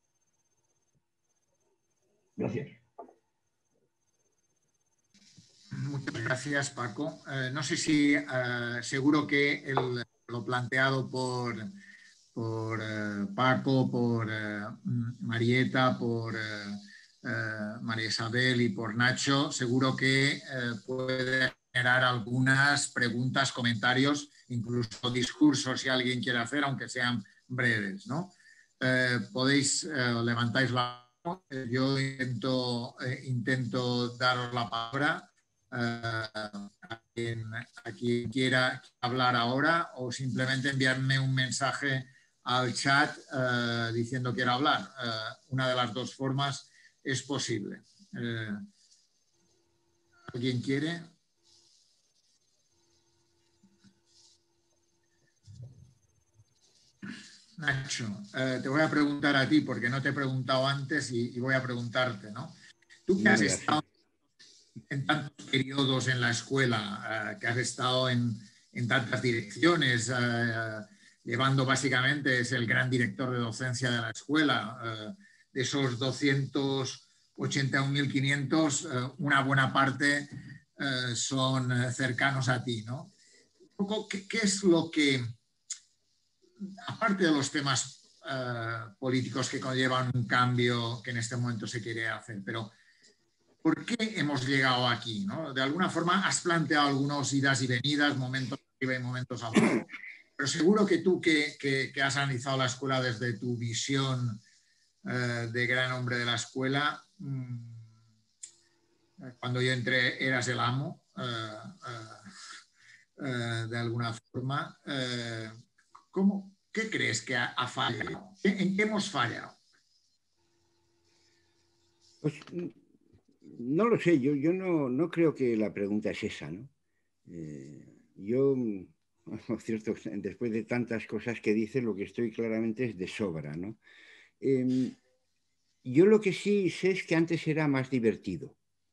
Gracias. Muchas gracias, Paco. Eh, no sé si eh, seguro que el, lo planteado por, por eh, Paco, por eh, Marieta, por eh, eh, María Isabel y por Nacho, seguro que eh, puede generar algunas preguntas, comentarios, incluso discursos si alguien quiere hacer, aunque sean breves, ¿no? Eh, podéis, eh, levantáis la mano, yo intento, eh, intento daros la palabra. Uh, a, quien, a quien quiera hablar ahora o simplemente enviarme un mensaje al chat uh, diciendo quiero hablar. Uh, una de las dos formas es posible. Uh, ¿Alguien quiere? Nacho, uh, te voy a preguntar a ti porque no te he preguntado antes y, y voy a preguntarte, ¿no? Tú que has estado en tantos periodos en la escuela, uh, que has estado en, en tantas direcciones, uh, llevando básicamente, es el gran director de docencia de la escuela, uh, de esos doscientos ochenta y un mil quinientos, uh, una buena parte uh, son cercanos a ti, ¿no? ¿Qué, qué es lo que, aparte de los temas uh, políticos que conllevan un cambio que en este momento se quiere hacer, pero ¿por qué hemos llegado aquí, ¿no? De alguna forma has planteado algunos idas y venidas, momentos arriba y momentos abajo, pero seguro que tú que, que, que has analizado la escuela desde tu visión eh, de gran hombre de la escuela, mmm, cuando yo entré eras el amo, eh, eh, eh, de alguna forma. Eh, ¿cómo, ¿Qué crees que ha, ha fallado? ¿En qué hemos fallado? Pues no lo sé, yo, yo no, no creo que la pregunta es esa, ¿no? Eh, yo, lo cierto, después de tantas cosas que dices, lo que estoy claramente es de sobra, ¿no? Eh, yo lo que sí sé es que antes era más divertido.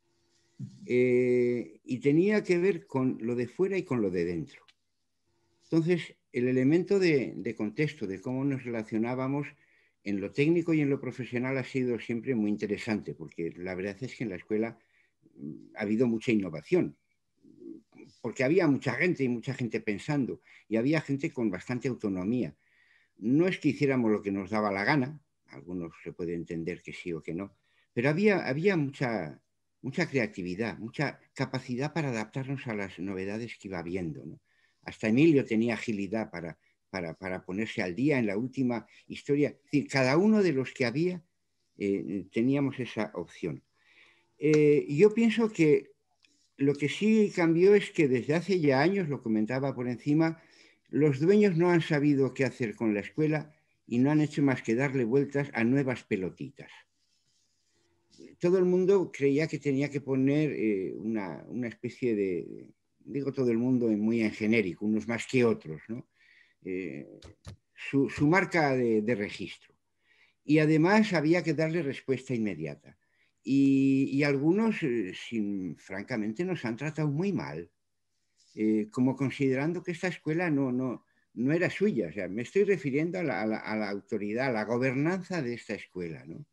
Eh, y tenía que ver con lo de fuera y con lo de dentro. Entonces, el elemento de, de contexto, de cómo nos relacionábamos en lo técnico y en lo profesional ha sido siempre muy interesante, porque la verdad es que en la escuela ha habido mucha innovación, porque había mucha gente y mucha gente pensando, y había gente con bastante autonomía. No es que hiciéramos lo que nos daba la gana, algunos se puede entender que sí o que no, pero había, había mucha, mucha creatividad, mucha capacidad para adaptarnos a las novedades que iba viendo, ¿no? Hasta Emilio tenía agilidad para, para, para ponerse al día en la última historia. Es decir, cada uno de los que había eh, teníamos esa opción. Eh, yo pienso que lo que sí cambió es que desde hace ya años, lo comentaba por encima, los dueños no han sabido qué hacer con la escuela y no han hecho más que darle vueltas a nuevas pelotitas. Todo el mundo creía que tenía que poner eh, una, una especie de, digo todo el mundo muy en genérico, unos más que otros, ¿no? Eh, su, su marca de, de registro. Y además había que darle respuesta inmediata. Y, y algunos, eh, sin, francamente, nos han tratado muy mal, eh, como considerando que esta escuela no, no, no era suya. O sea, me estoy refiriendo a la, a, la, a la autoridad, a la gobernanza de esta escuela, ¿no?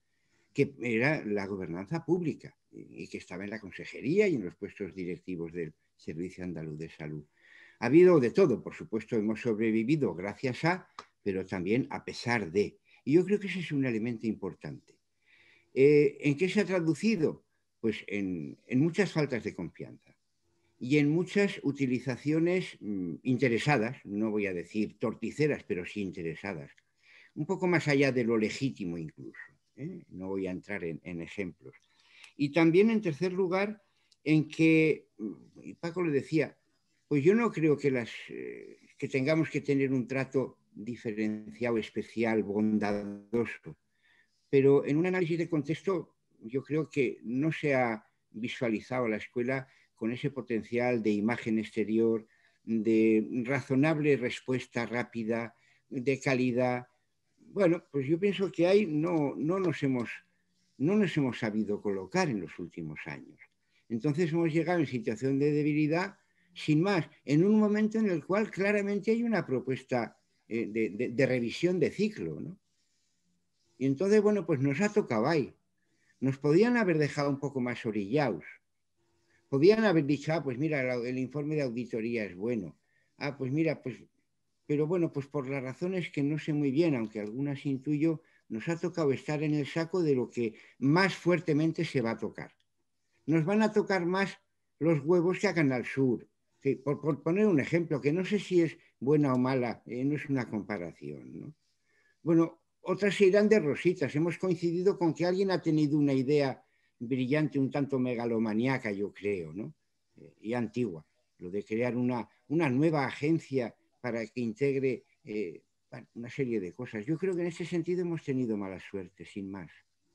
que era la gobernanza pública y que estaba en la consejería y en los puestos directivos del Servicio Andaluz de Salud. Ha habido de todo, por supuesto, hemos sobrevivido gracias a, pero también a pesar de. Y yo creo que ese es un elemento importante. Eh, ¿En qué se ha traducido? Pues en, en muchas faltas de confianza y en muchas utilizaciones mmm, interesadas, no voy a decir torticeras, pero sí interesadas, un poco más allá de lo legítimo incluso. ¿eh? No voy a entrar en, en ejemplos. Y también, en tercer lugar, en que, y Paco le decía, pues yo no creo que, las, eh, que tengamos que tener un trato diferenciado, especial, bondadoso, pero en un análisis de contexto yo creo que no se ha visualizado la escuela con ese potencial de imagen exterior, de razonable respuesta rápida, de calidad. Bueno, pues yo pienso que ahí no, no, nos hemos, no nos hemos sabido colocar en los últimos años. Entonces hemos llegado en situación de debilidad, sin más, en un momento en el cual claramente hay una propuesta eh, de, de, de revisión de ciclo, ¿no? Y entonces, bueno, pues nos ha tocado ahí. Nos podían haber dejado un poco más orillados. Podían haber dicho, ah, pues mira, el informe de auditoría es bueno. Ah, pues mira, pues... Pero bueno, pues por las razones que no sé muy bien, aunque algunas intuyo, nos ha tocado estar en el saco de lo que más fuertemente se va a tocar. Nos van a tocar más los huevos que a Canal Sur. Sí, por, por poner un ejemplo, que no sé si es buena o mala, eh, no es una comparación, ¿no? Bueno, otras se irán de rositas. Hemos coincidido con que alguien ha tenido una idea brillante, un tanto megalomaníaca, yo creo, ¿no? Eh, y antigua, lo de crear una, una nueva agencia para que integre eh, una serie de cosas. Yo creo que en ese sentido hemos tenido mala suerte, sin más.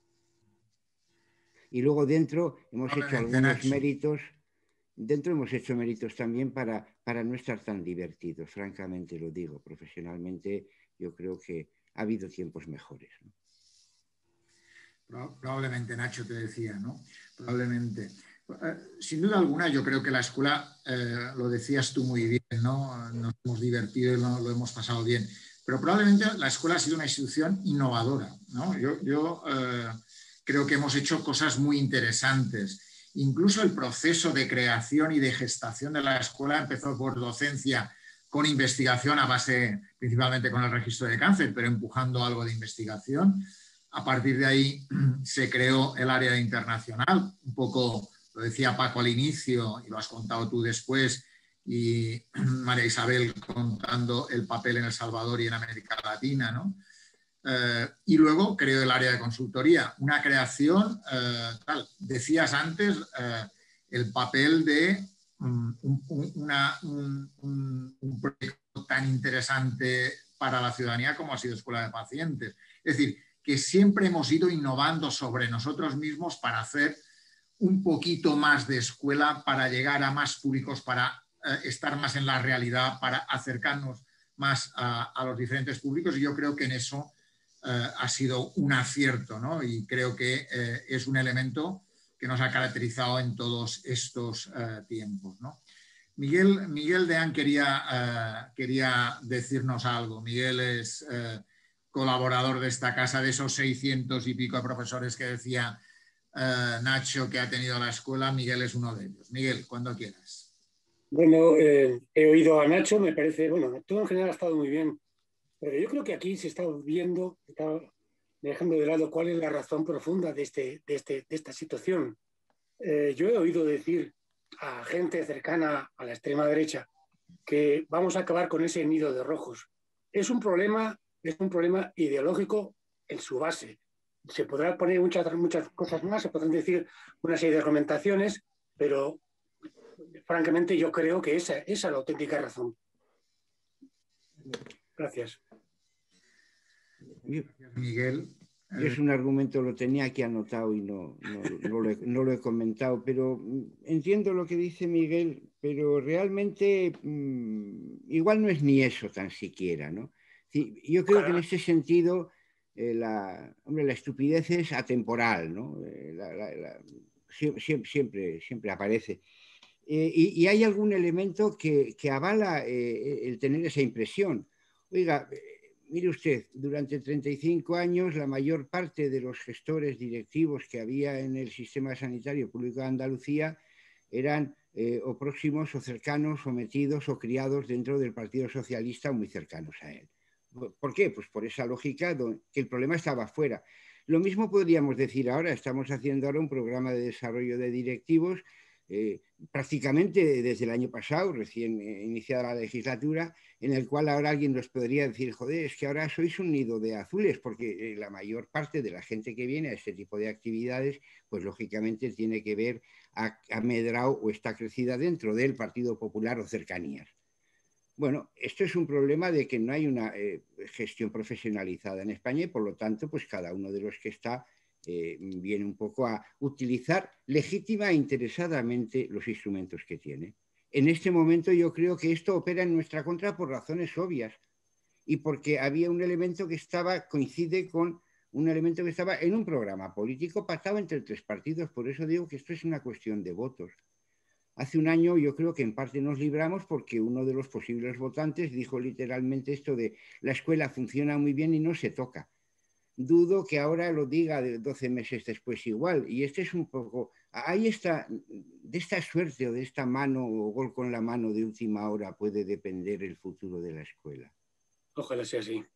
Y luego dentro hemos hecho algunos méritos, dentro hemos hecho méritos también para, para no estar tan divertidos, francamente lo digo. Profesionalmente yo creo que ha habido tiempos mejores, ¿no? Probablemente, Nacho, te decía, ¿no? Probablemente. Sin duda alguna, yo creo que la escuela, eh, lo decías tú muy bien, ¿no? Nos hemos divertido y lo, lo hemos pasado bien. Pero probablemente la escuela ha sido una institución innovadora, ¿no? Yo, yo eh, creo que hemos hecho cosas muy interesantes. Incluso el proceso de creación y de gestación de la escuela empezó por docencia con investigación a base, principalmente con el registro de cáncer, pero empujando algo de investigación. A partir de ahí se creó el área internacional, un poco, lo decía Paco al inicio y lo has contado tú después, y María Isabel contando el papel en El Salvador y en América Latina, ¿no? Eh, y luego creó el área de consultoría, una creación, eh, tal, decías antes, eh, el papel de um, un, una, un, un, un proyecto tan interesante para la ciudadanía como ha sido Escuela de Pacientes. Es decir, que siempre hemos ido innovando sobre nosotros mismos para hacer un poquito más de escuela, para llegar a más públicos, para eh, estar más en la realidad, para acercarnos más a, a los diferentes públicos. Y yo creo que en eso eh, ha sido un acierto, ¿no? Y creo que eh, es un elemento que nos ha caracterizado en todos estos eh, tiempos, ¿no? Miguel, Miguel Deán quería, eh, quería decirnos algo. Miguel es... Eh, colaborador de esta casa, de esos seiscientos y pico de profesores que decía uh, Nacho que ha tenido la escuela. Miguel es uno de ellos. Miguel, cuando quieras. Bueno, eh, he oído a Nacho, me parece, bueno, todo en general ha estado muy bien, pero yo creo que aquí se está viendo, se está dejando de lado cuál es la razón profunda de, este, de, este, de esta situación. Eh, yo he oído decir a gente cercana a la extrema derecha que vamos a acabar con ese nido de rojos. Es un problema Es un problema ideológico en su base. Se podrán poner muchas, muchas cosas más, se podrán decir una serie de argumentaciones, pero francamente yo creo que esa, esa es la auténtica razón. Gracias. Miguel. Yo es un argumento, lo tenía aquí anotado y no, no, no, lo he, no lo he comentado, pero entiendo lo que dice Miguel, pero realmente mmm, igual no es ni eso tan siquiera, ¿no? Yo creo que en este sentido eh, la, hombre, la estupidez es atemporal, ¿no? Eh, la, la, la, siempre, siempre, siempre aparece. Eh, y, y hay algún elemento que, que avala eh, el tener esa impresión. Oiga, mire usted, durante treinta y cinco años la mayor parte de los gestores directivos que había en el sistema sanitario público de Andalucía eran eh, o próximos o cercanos o metidos o criados dentro del Partido Socialista o muy cercanos a él. ¿Por qué? Pues por esa lógica que el problema estaba fuera. Lo mismo podríamos decir ahora, estamos haciendo ahora un programa de desarrollo de directivos eh, prácticamente desde el año pasado, recién eh, iniciada la legislatura, en el cual ahora alguien nos podría decir, joder, es que ahora sois un nido de azules, porque eh, la mayor parte de la gente que viene a este tipo de actividades, pues lógicamente tiene que ver a, a medrado o está crecida dentro del Partido Popular o cercanías. Bueno, esto es un problema de que no hay una eh, gestión profesionalizada en España y por lo tanto, pues cada uno de los que está eh, viene un poco a utilizar legítima e interesadamente los instrumentos que tiene. En este momento yo creo que esto opera en nuestra contra por razones obvias y porque había un elemento que estaba, coincide con un elemento que estaba en un programa político pactado entre tres partidos. Por eso digo que esto es una cuestión de votos. Hace un año yo creo que en parte nos libramos porque uno de los posibles votantes dijo literalmente esto de la escuela funciona muy bien y no se toca. Dudo que ahora lo diga doce meses después igual. Y este es un poco, ahí está, de esta suerte o de esta mano o gol con la mano de última hora puede depender el futuro de la escuela. Ojalá sea así.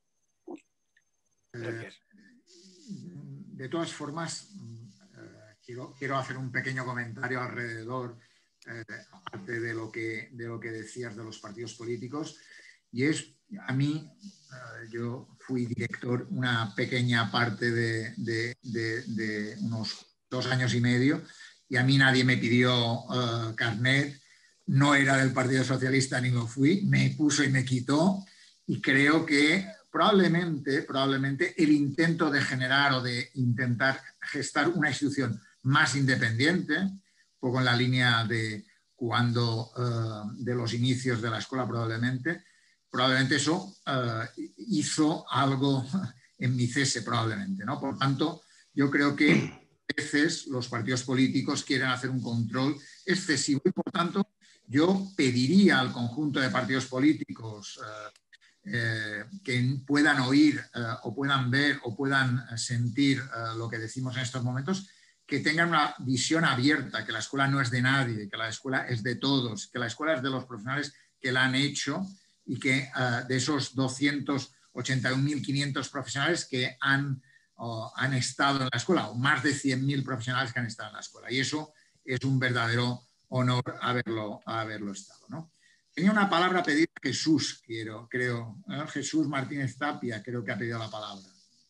Gracias. Eh, de todas formas, eh, quiero, quiero hacer un pequeño comentario alrededor Eh, aparte de lo, que, de lo que decías de los partidos políticos, y es, a mí, eh, yo fui director una pequeña parte de, de, de, de unos dos años y medio, y a mí nadie me pidió uh, carnet, no era del Partido Socialista ni lo fui, me puso y me quitó, y creo que probablemente, probablemente el intento de generar o de intentar gestar una institución más independiente, un poco en la línea de cuando uh, de los inicios de la escuela probablemente, probablemente eso uh, hizo algo en mi cese probablemente, ¿no? Por tanto, yo creo que a veces los partidos políticos quieren hacer un control excesivo y por tanto yo pediría al conjunto de partidos políticos uh, eh, que puedan oír uh, o puedan ver o puedan sentir uh, lo que decimos en estos momentos, que tengan una visión abierta, que la escuela no es de nadie, que la escuela es de todos, que la escuela es de los profesionales que la han hecho y que uh, de esos doscientos ochenta y un mil quinientos profesionales que han, uh, han estado en la escuela, o más de cien mil profesionales que han estado en la escuela. Y eso es un verdadero honor haberlo, haberlo estado, ¿no? Tenía una palabra pedida a Jesús, quiero, creo, ¿eh? Jesús Martínez Tapia, creo que ha pedido la palabra.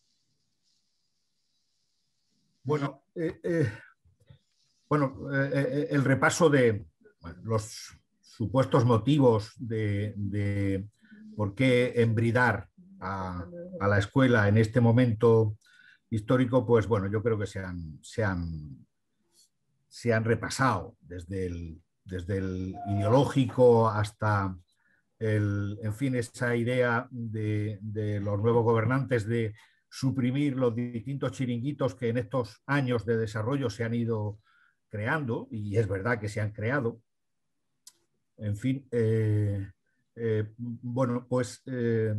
Bueno, eh, eh, bueno eh, el repaso de bueno, los supuestos motivos de, de por qué embridar a, a la escuela en este momento histórico, pues bueno, yo creo que se han, se han, se han repasado desde el, desde el ideológico hasta el, en fin, esa idea de, de los nuevos gobernantes de suprimir los distintos chiringuitos que en estos años de desarrollo se han ido creando, y es verdad que se han creado. En fin, eh, eh, bueno, pues eh,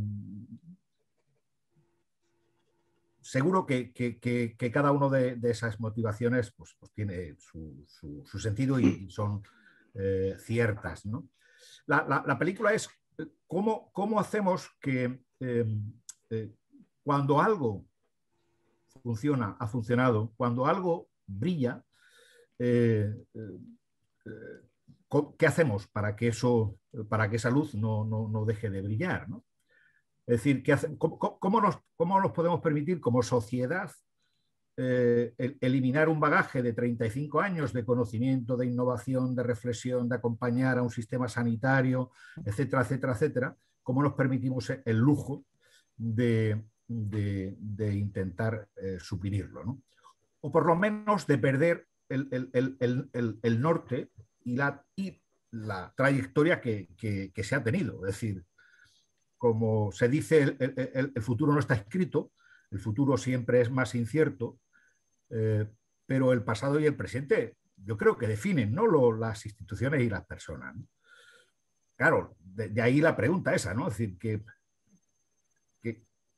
seguro que, que, que, que cada una de, de esas motivaciones pues, pues tiene su, su, su sentido y son eh, ciertas, ¿no? La, la, la película es cómo, cómo hacemos que eh, eh, cuando algo funciona, ha funcionado, cuando algo brilla, eh, eh, ¿qué hacemos para que, eso, para que esa luz no, no, no deje de brillar, ¿no? Es decir, ¿qué hace, cómo, cómo, nos, ¿cómo nos podemos permitir como sociedad eh, el, eliminar un bagaje de treinta y cinco años de conocimiento, de innovación, de reflexión, de acompañar a un sistema sanitario, etcétera, etcétera, etcétera? ¿Cómo nos permitimos el lujo de, de, de intentar eh, suprimirlo, ¿no? O por lo menos de perder el, el, el, el, el norte y la, y la trayectoria que, que, que se ha tenido. Es decir, como se dice, el, el, el futuro no está escrito, el futuro siempre es más incierto, eh, pero el pasado y el presente yo creo que definen, ¿no?, Lo, las instituciones y las personas, ¿no? Claro, de, de ahí la pregunta esa, ¿no? Es decir, que, que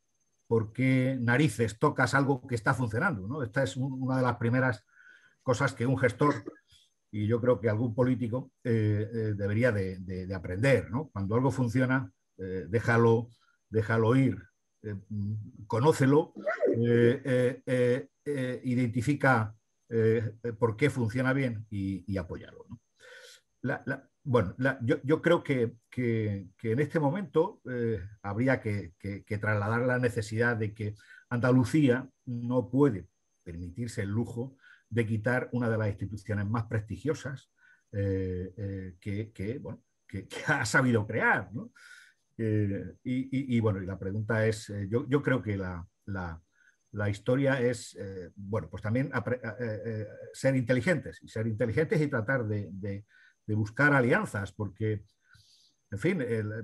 por qué narices tocas algo que está funcionando, ¿no? Esta es un, una de las primeras cosas que un gestor, y yo creo que algún político, eh, eh, debería de, de, de aprender, ¿no? Cuando algo funciona, eh, déjalo, déjalo ir, eh, conócelo, eh, eh, eh, eh, identifica eh, por qué funciona bien y, y apóyalo, ¿no? La, la, bueno, la, yo, yo creo que, que, que en este momento eh, habría que, que, que trasladar la necesidad de que Andalucía no puede permitirse el lujo de quitar una de las instituciones más prestigiosas eh, eh, que, que, bueno, que, que ha sabido crear, ¿no? Eh, y, y, y, bueno, y la pregunta es, eh, yo, yo creo que la, la, la historia es, eh, bueno, pues también eh, eh, ser inteligentes, y ser inteligentes y tratar de, de, de buscar alianzas, porque, en fin, el,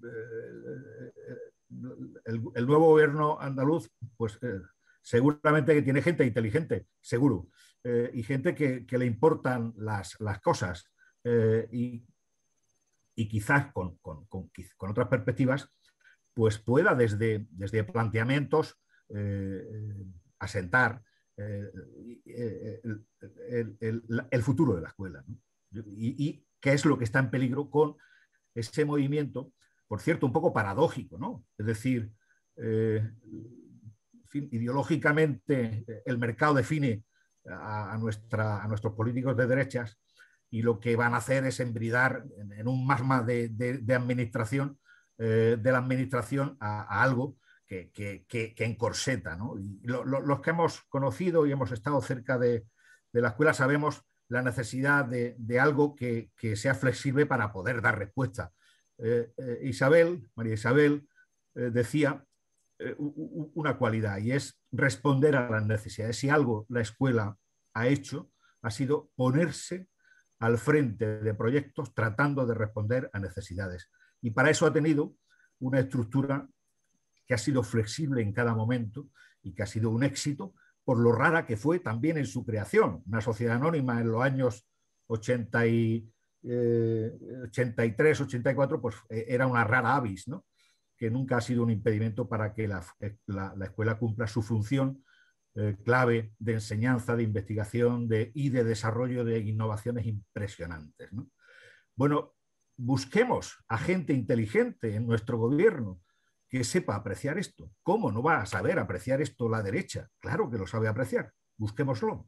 el, el nuevo gobierno andaluz, pues eh, seguramente que tiene gente inteligente, seguro, eh, y gente que, que le importan las, las cosas, eh, y, y quizás con, con, con, con otras perspectivas, pues pueda desde, desde planteamientos eh, asentar eh, el, el, el, el futuro de la escuela, ¿no? Y, y qué es lo que está en peligro con ese movimiento, por cierto, un poco paradójico, ¿no? Es decir, eh, en fin, ideológicamente el mercado define a, a, nuestra, a nuestros políticos de derechas, y lo que van a hacer es embridar en, en un magma de, de, de administración, eh, de la administración a, a algo que, que, que, que encorseta, ¿no? Y lo, lo, los que hemos conocido y hemos estado cerca de, de la escuela sabemos la necesidad de, de algo que, que sea flexible para poder dar respuesta. Eh, eh, Isabel, María Isabel, eh, decía eh, una cualidad, y es responder a las necesidades. Si algo la escuela ha hecho, ha sido ponerse al frente de proyectos tratando de responder a necesidades. Y para eso ha tenido una estructura que ha sido flexible en cada momento y que ha sido un éxito, por lo rara que fue también en su creación. Una sociedad anónima en los años ochenta y, eh, ochenta y tres, ochenta y cuatro, pues era una rara avis, ¿no? Que nunca ha sido un impedimento para que la, la, la escuela cumpla su función eh, clave de enseñanza, de investigación de, y de desarrollo de innovaciones impresionantes, ¿no? Bueno, busquemos a gente inteligente en nuestro gobierno que sepa apreciar esto. ¿Cómo no va a saber apreciar esto la derecha? Claro que lo sabe apreciar. Busquémoslo.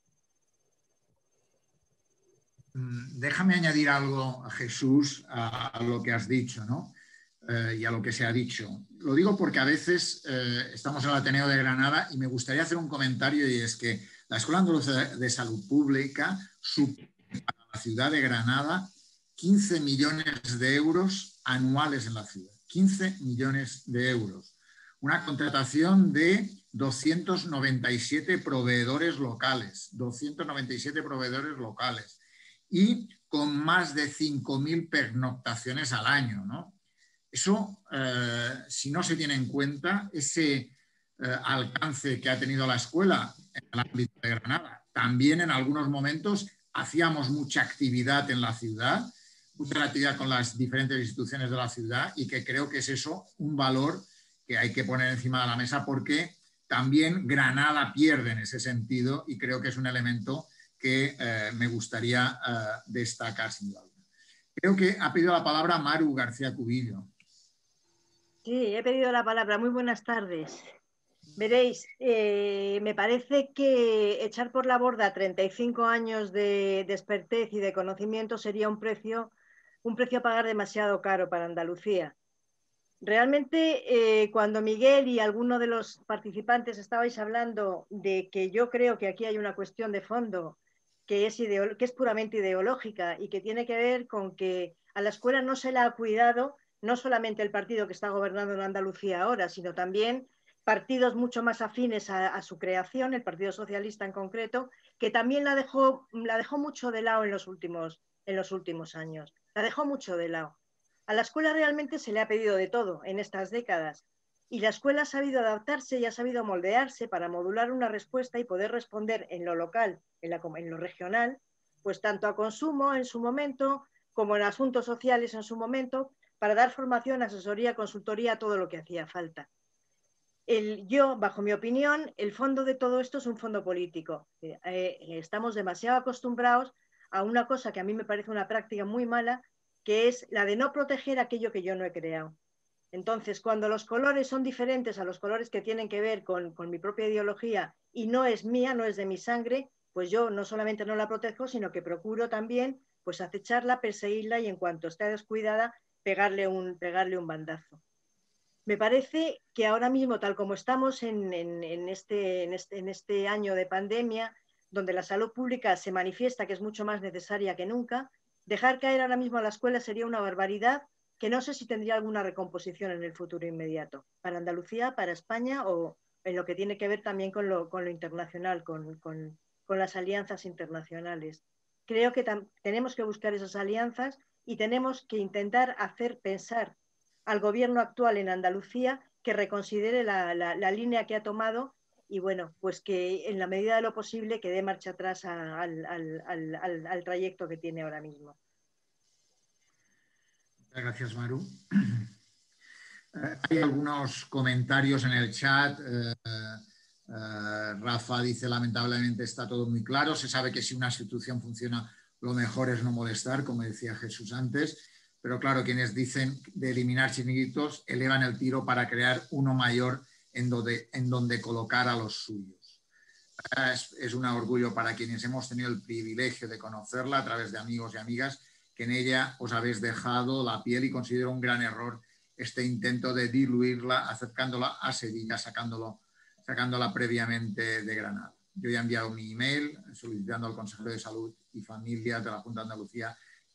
Déjame añadir algo, a Jesús, a lo que has dicho, ¿no? Eh, y a lo que se ha dicho. Lo digo porque a veces eh, estamos en el Ateneo de Granada y me gustaría hacer un comentario, y es que la Escuela Andaluza de Salud Pública supone para la ciudad de Granada quince millones de euros anuales en la ciudad. quince millones de euros. Una contratación de doscientos noventa y siete proveedores locales, doscientos noventa y siete proveedores locales, y con más de cinco mil pernoctaciones al año, ¿no? Eso, eh, si no se tiene en cuenta ese eh, alcance que ha tenido la escuela en el ámbito de Granada, también en algunos momentos hacíamos mucha actividad en la ciudad, mucha actividad con las diferentes instituciones de la ciudad, y que creo que es eso un valor que hay que poner encima de la mesa, porque también Granada pierde en ese sentido, y creo que es un elemento que eh, me gustaría eh, destacar sin duda. Creo que ha pedido la palabra Maru García Cubillo. Sí, he pedido la palabra. Muy buenas tardes. Veréis, eh, me parece que echar por la borda treinta y cinco años de, de expertez y de conocimiento sería un precio, un precio a pagar demasiado caro para Andalucía. Realmente, eh, cuando Miguel y alguno de los participantes estabais hablando de que yo creo que aquí hay una cuestión de fondo que es, que es puramente ideológica y que tiene que ver con que a la escuela no se la ha cuidado no solamente el partido que está gobernando en Andalucía ahora, sino también partidos mucho más afines a, a su creación, el Partido Socialista en concreto, que también la dejó, la dejó mucho de lado en los, últimos, en los últimos años. La dejó mucho de lado. A la escuela realmente se le ha pedido de todo en estas décadas, y la escuela ha sabido adaptarse y ha sabido moldearse para modular una respuesta y poder responder en lo local, en, la, en lo regional, pues tanto a consumo en su momento, como en asuntos sociales en su momento, para dar formación, asesoría, consultoría, todo lo que hacía falta. el, yo, bajo mi opinión, el fondo de todo esto es un fondo político. Eh, eh, estamos demasiado acostumbrados a una cosa que a mí me parece una práctica muy mala, que es la de no proteger aquello que yo no he creado. Entonces, cuando los colores son diferentes a los colores que tienen que ver con, con mi propia ideología y no es mía, no es de mi sangre, pues yo no solamente no la protejo, sino que procuro también pues acecharla, perseguirla y en cuanto esté descuidada, pegarle un, pegarle un bandazo. Me parece que ahora mismo, tal como estamos en, en, en, este, en, este, en este año de pandemia, donde la salud pública se manifiesta que es mucho más necesaria que nunca, dejar caer ahora mismo a la escuela sería una barbaridad que no sé si tendría alguna recomposición en el futuro inmediato, para Andalucía, para España o en lo que tiene que ver también con lo, con lo internacional, con, con, con las alianzas internacionales. Creo que tenemos que buscar esas alianzas y tenemos que intentar hacer pensar al gobierno actual en Andalucía que reconsidere la, la, la línea que ha tomado y bueno, pues que en la medida de lo posible que dé marcha atrás a, al, al, al, al trayecto que tiene ahora mismo. Muchas gracias, Maru. Eh, hay algunos comentarios en el chat. Eh, eh, Rafa dice, lamentablemente está todo muy claro. Se sabe que si una institución funciona, lo mejor es no molestar, como decía Jesús antes. Pero claro, quienes dicen de eliminar chiringuitos elevan el tiro para crear uno mayor en donde, en donde colocar a los suyos. Es, es un orgullo para quienes hemos tenido el privilegio de conocerla a través de amigos y amigas, que en ella os habéis dejado la piel y considero un gran error este intento de diluirla, acercándola a Sevilla, sacándolo, sacándola previamente de Granada. Yo ya he enviado mi email solicitando al Consejero de Salud y Familia de la Junta de Andalucía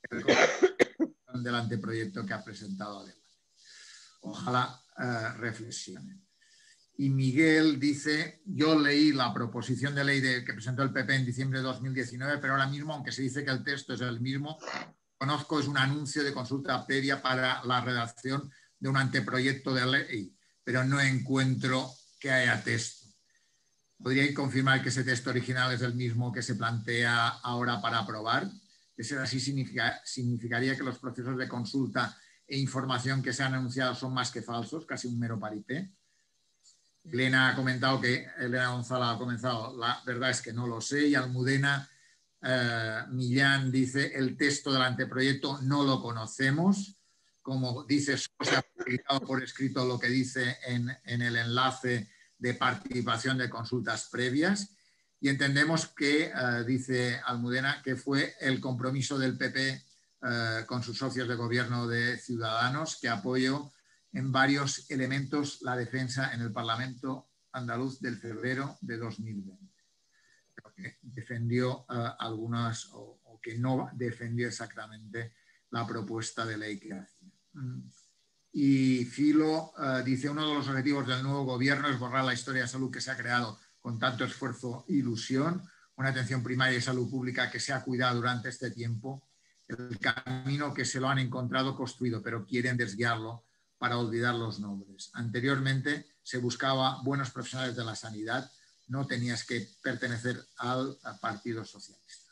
del anteproyecto que ha presentado adelante. Ojalá eh, reflexionen. Y Miguel dice, yo leí la proposición de ley de, que presentó el P P en diciembre de dos mil diecinueve, pero ahora mismo, aunque se dice que el texto es el mismo, conozco es un anuncio de consulta previa para la redacción de un anteproyecto de ley, pero no encuentro que haya texto. ¿Podríais confirmar que ese texto original es el mismo que se plantea ahora para aprobar? De ser así, significa, significaría que los procesos de consulta e información que se han anunciado son más que falsos, casi un mero paripé. Elena ha comentado que, Elena Gonzalo ha comenzado, la verdad es que no lo sé, y Almudena eh, Millán dice, el texto del anteproyecto no lo conocemos, como dice, solo se ha publicado por escrito lo que dice en, en el enlace de participación de consultas previas, y entendemos que, eh, dice Almudena, que fue el compromiso del P P eh, con sus socios de gobierno de Ciudadanos, que apoyó en varios elementos la defensa en el Parlamento andaluz del febrero de dos mil veinte. Que defendió uh, algunas o, o que no defendió exactamente la propuesta de ley que hacía. Mm. Y Filo uh, dice, uno de los objetivos del nuevo gobierno es borrar la historia de salud que se ha creado con tanto esfuerzo e ilusión, una atención primaria y salud pública que se ha cuidado durante este tiempo, el camino que se lo han encontrado construido, pero quieren desviarlo para olvidar los nombres. Anteriormente se buscaba buenos profesionales de la sanidad, no tenías que pertenecer al Partido Socialista.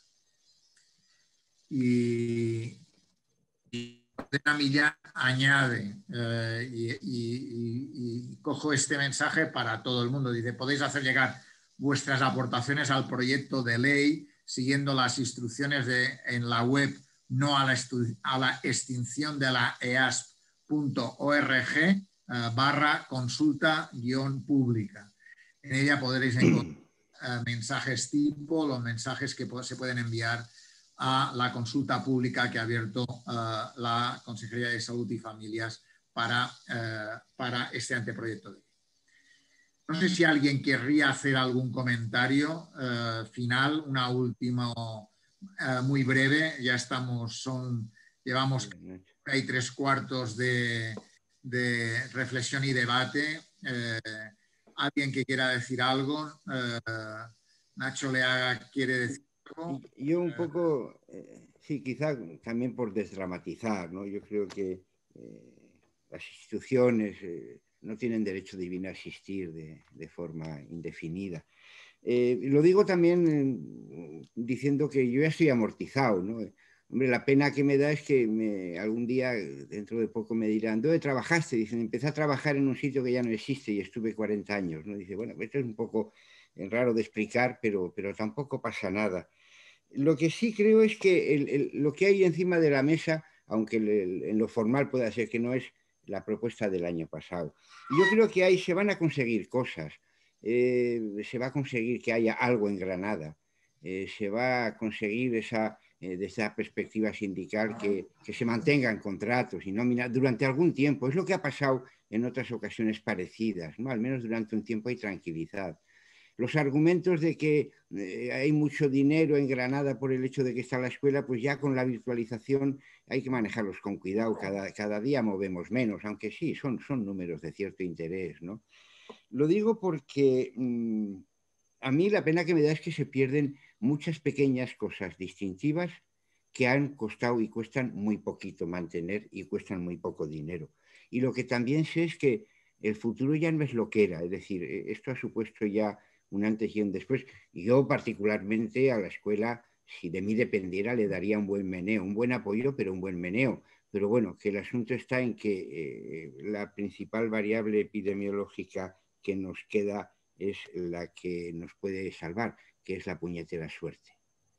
Y, y Millán añade, eh, y, y, y, y cojo este mensaje para todo el mundo, dice, podéis hacer llegar vuestras aportaciones al proyecto de ley siguiendo las instrucciones de, en la web no a la, a la extinción de la E A S P punto org eh, barra consulta guión pública. En ella podréis encontrar eh, mensajes tipo, los mensajes que se pueden enviar a la consulta pública que ha abierto eh, la Consejería de Salud y Familias para, eh, para este anteproyecto de ley. No sé si alguien querría hacer algún comentario eh, final, una última eh, muy breve. Ya estamos, son, llevamos hay tres cuartos de, de reflexión y debate. Eh, ¿Alguien que quiera decir algo? Eh, Nacho Leaga quiere decir algo. Yo un poco, eh, sí, quizá también por desdramatizar, ¿no? Yo creo que eh, las instituciones eh, no tienen derecho divino a existir de, de forma indefinida. Eh, lo digo también eh, diciendo que yo ya estoy amortizado, ¿no? Hombre, la pena que me da es que me, algún día, dentro de poco, me dirán, ¿dónde trabajaste? Dicen, empecé a trabajar en un sitio que ya no existe y estuve cuarenta años, ¿no? Dice, bueno, esto es un poco raro de explicar, pero, pero tampoco pasa nada. Lo que sí creo es que el, el, lo que hay encima de la mesa, aunque el, el, en lo formal pueda ser que no, es la propuesta del año pasado. Y yo creo que ahí se van a conseguir cosas. Eh, se va a conseguir que haya algo en Granada. Eh, se va a conseguir esa... desde esa perspectiva sindical, que, que se mantengan contratos y nóminas durante algún tiempo. Es lo que ha pasado en otras ocasiones parecidas, ¿no? Al menos durante un tiempo hay tranquilidad. Los argumentos de que eh, hay mucho dinero en Granada por el hecho de que está la escuela, pues ya con la virtualización hay que manejarlos con cuidado. Cada, cada día movemos menos, aunque sí, son, son números de cierto interés, ¿no? Lo digo porque mmm, a mí la pena que me da es que se pierden muchas pequeñas cosas distintivas que han costado y cuestan muy poquito mantener y cuestan muy poco dinero. Y lo que también sé es que el futuro ya no es lo que era, es decir, esto ha supuesto ya un antes y un después. Yo particularmente a la escuela, si de mí dependiera, le daría un buen meneo, un buen apoyo, pero un buen meneo. Pero bueno, que el asunto está en que eh, la principal variable epidemiológica que nos queda es la que nos puede salvar, que es la puñetera suerte.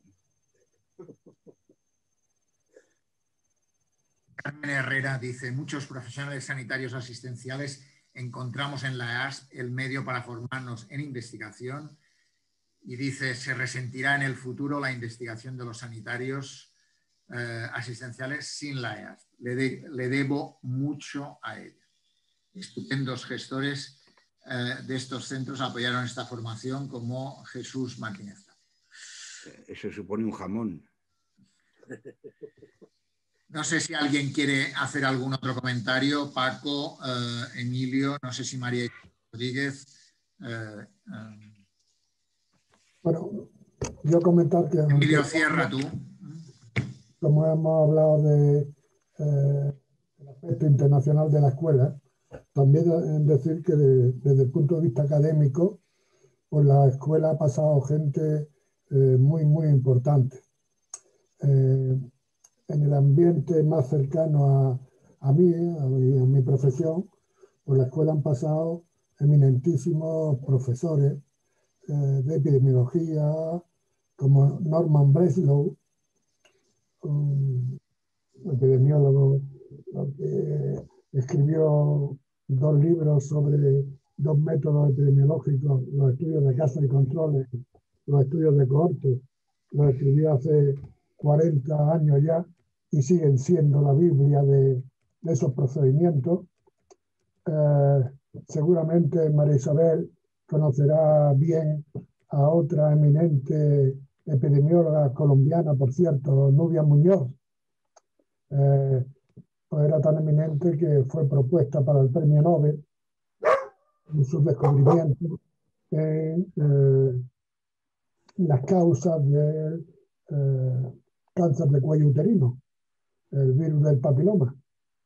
Carmen Herrera dice, muchos profesionales sanitarios asistenciales encontramos en la E A S P el medio para formarnos en investigación y dice, se resentirá en el futuro la investigación de los sanitarios eh, asistenciales sin la E A S P. Le, de, le debo mucho a ella. Estupendos gestores eh, de estos centros apoyaron esta formación como Jesús Martínez. Eso supone un jamón. No sé si alguien quiere hacer algún otro comentario. Paco, eh, Emilio, no sé si María Rodríguez. Eh, eh. Bueno, yo comentar que... Emilio, aunque, cierra tú. Como hemos hablado de eh, el aspecto internacional de la escuela, también decir que de, desde el punto de vista académico, pues la escuela ha pasado gente eh, muy, muy importante. Eh, en el ambiente más cercano a, a mí, a mi, a mi profesión, por la escuela han pasado eminentísimos profesores eh, de epidemiología, como Norman Breslow, un epidemiólogo que escribió dos libros sobre dos métodos epidemiológicos, los estudios de casos y controles, los estudios de cohortes. Los escribió hace cuarenta años ya y siguen siendo la Biblia de, de esos procedimientos. Eh, seguramente María Isabel conocerá bien a otra eminente epidemióloga colombiana, por cierto, Nubia Muñoz. Eh, pues era tan eminente que fue propuesta para el premio Nobel en sus descubrimientos en eh, las causas del eh, cáncer de cuello uterino, el virus del papiloma.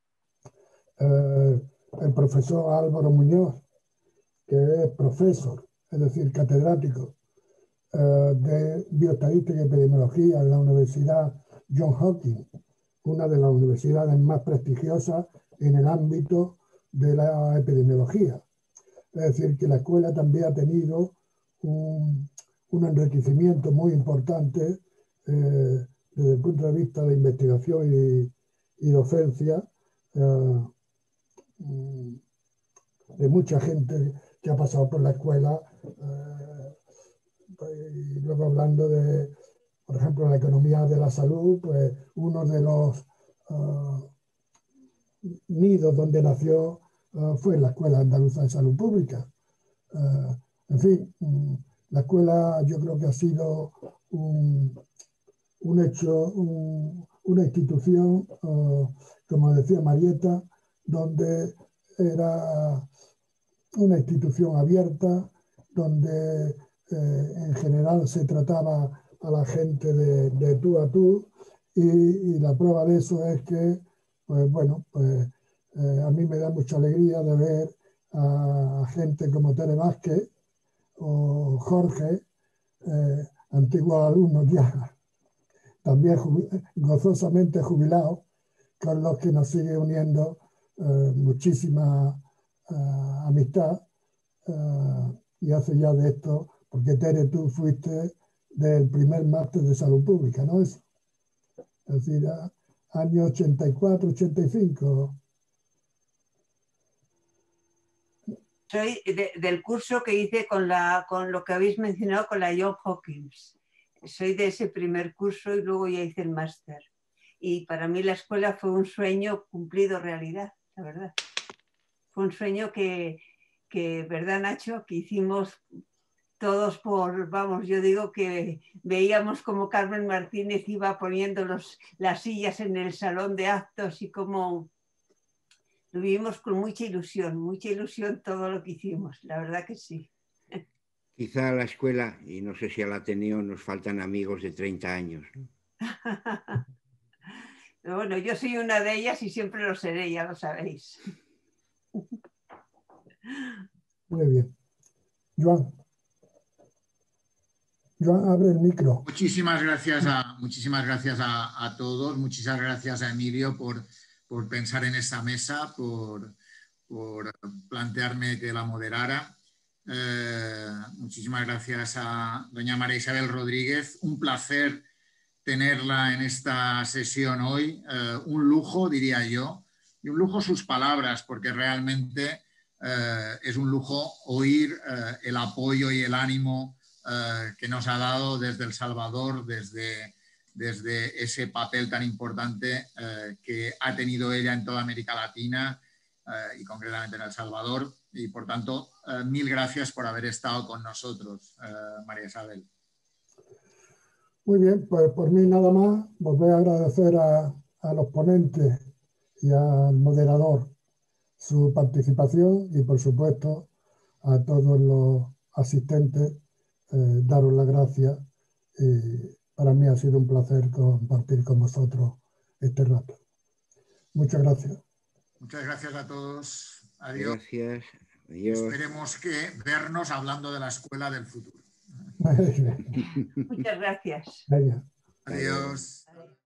Eh, el profesor Álvaro Muñoz, que es profesor, es decir, catedrático eh, de bioestadística y epidemiología en la Universidad Johns Hopkins, una de las universidades más prestigiosas en el ámbito de la epidemiología. Es decir, que la escuela también ha tenido un, un enriquecimiento muy importante eh, desde el punto de vista de investigación y, y docencia eh, de mucha gente que ha pasado por la escuela. Eh, y luego hablando de, por ejemplo, la economía de la salud, pues uno de los uh, nidos donde nació uh, fue la Escuela Andaluza de Salud Pública. Uh, en fin, um, la escuela yo creo que ha sido un, un hecho, un, una institución, uh, como decía Marieta, donde era una institución abierta, donde eh, en general se trataba a la gente de, de tú a tú, y, y la prueba de eso es que, pues bueno, pues eh, a mí me da mucha alegría de ver a, a gente como Tere Vázquez o Jorge, eh, antiguos alumnos ya también gozosamente jubilados, con los que nos sigue uniendo eh, muchísima eh, amistad. Eh, y hace ya de esto, porque Tere, tú fuiste del primer máster de salud pública, ¿no? Es, es decir, a, año ochenta y cuatro, ochenta y cinco. Soy de, del curso que hice con, la, con lo que habéis mencionado, con la Johns Hopkins. Soy de ese primer curso y luego ya hice el máster. Y para mí la escuela fue un sueño cumplido realidad, la verdad. Fue un sueño que, que ¿verdad, Nacho? Que hicimos todos por, vamos, yo digo que veíamos como Carmen Martínez iba poniendo los, las sillas en el salón de actos y como lo vivimos con mucha ilusión, mucha ilusión todo lo que hicimos, la verdad que sí. Quizá a la escuela, y no sé si al Ateneo, nos faltan amigos de treinta años, ¿no? Bueno, yo soy una de ellas y siempre lo seré, ya lo sabéis. Muy bien. Joan. Joan, abre el micro. Muchísimas gracias a, muchísimas gracias a, a todos, muchísimas gracias a Emilio por, por pensar en esta mesa, por, por plantearme que la moderara. Eh, muchísimas gracias a doña María Isabel Rodríguez. Un placer tenerla en esta sesión hoy. Eh, un lujo, diría yo, y un lujo sus palabras, porque realmente eh, es un lujo oír eh, el apoyo y el ánimo eh, que nos ha dado desde El Salvador, desde, desde ese papel tan importante eh, que ha tenido ella en toda América Latina eh, y concretamente en El Salvador. Y por tanto, eh, mil gracias por haber estado con nosotros, eh, María Isabel. Muy bien, pues por mí nada más. Volver a agradecer a, a los ponentes y al moderador su participación y, por supuesto, a todos los asistentes, eh, daros las gracias. Y para mí ha sido un placer compartir con vosotros este rato. Muchas gracias. Muchas gracias a todos. Adiós. Gracias. Adiós. Esperemos que vernos hablando de la escuela del futuro. Muchas gracias. Venga. Adiós. Adiós.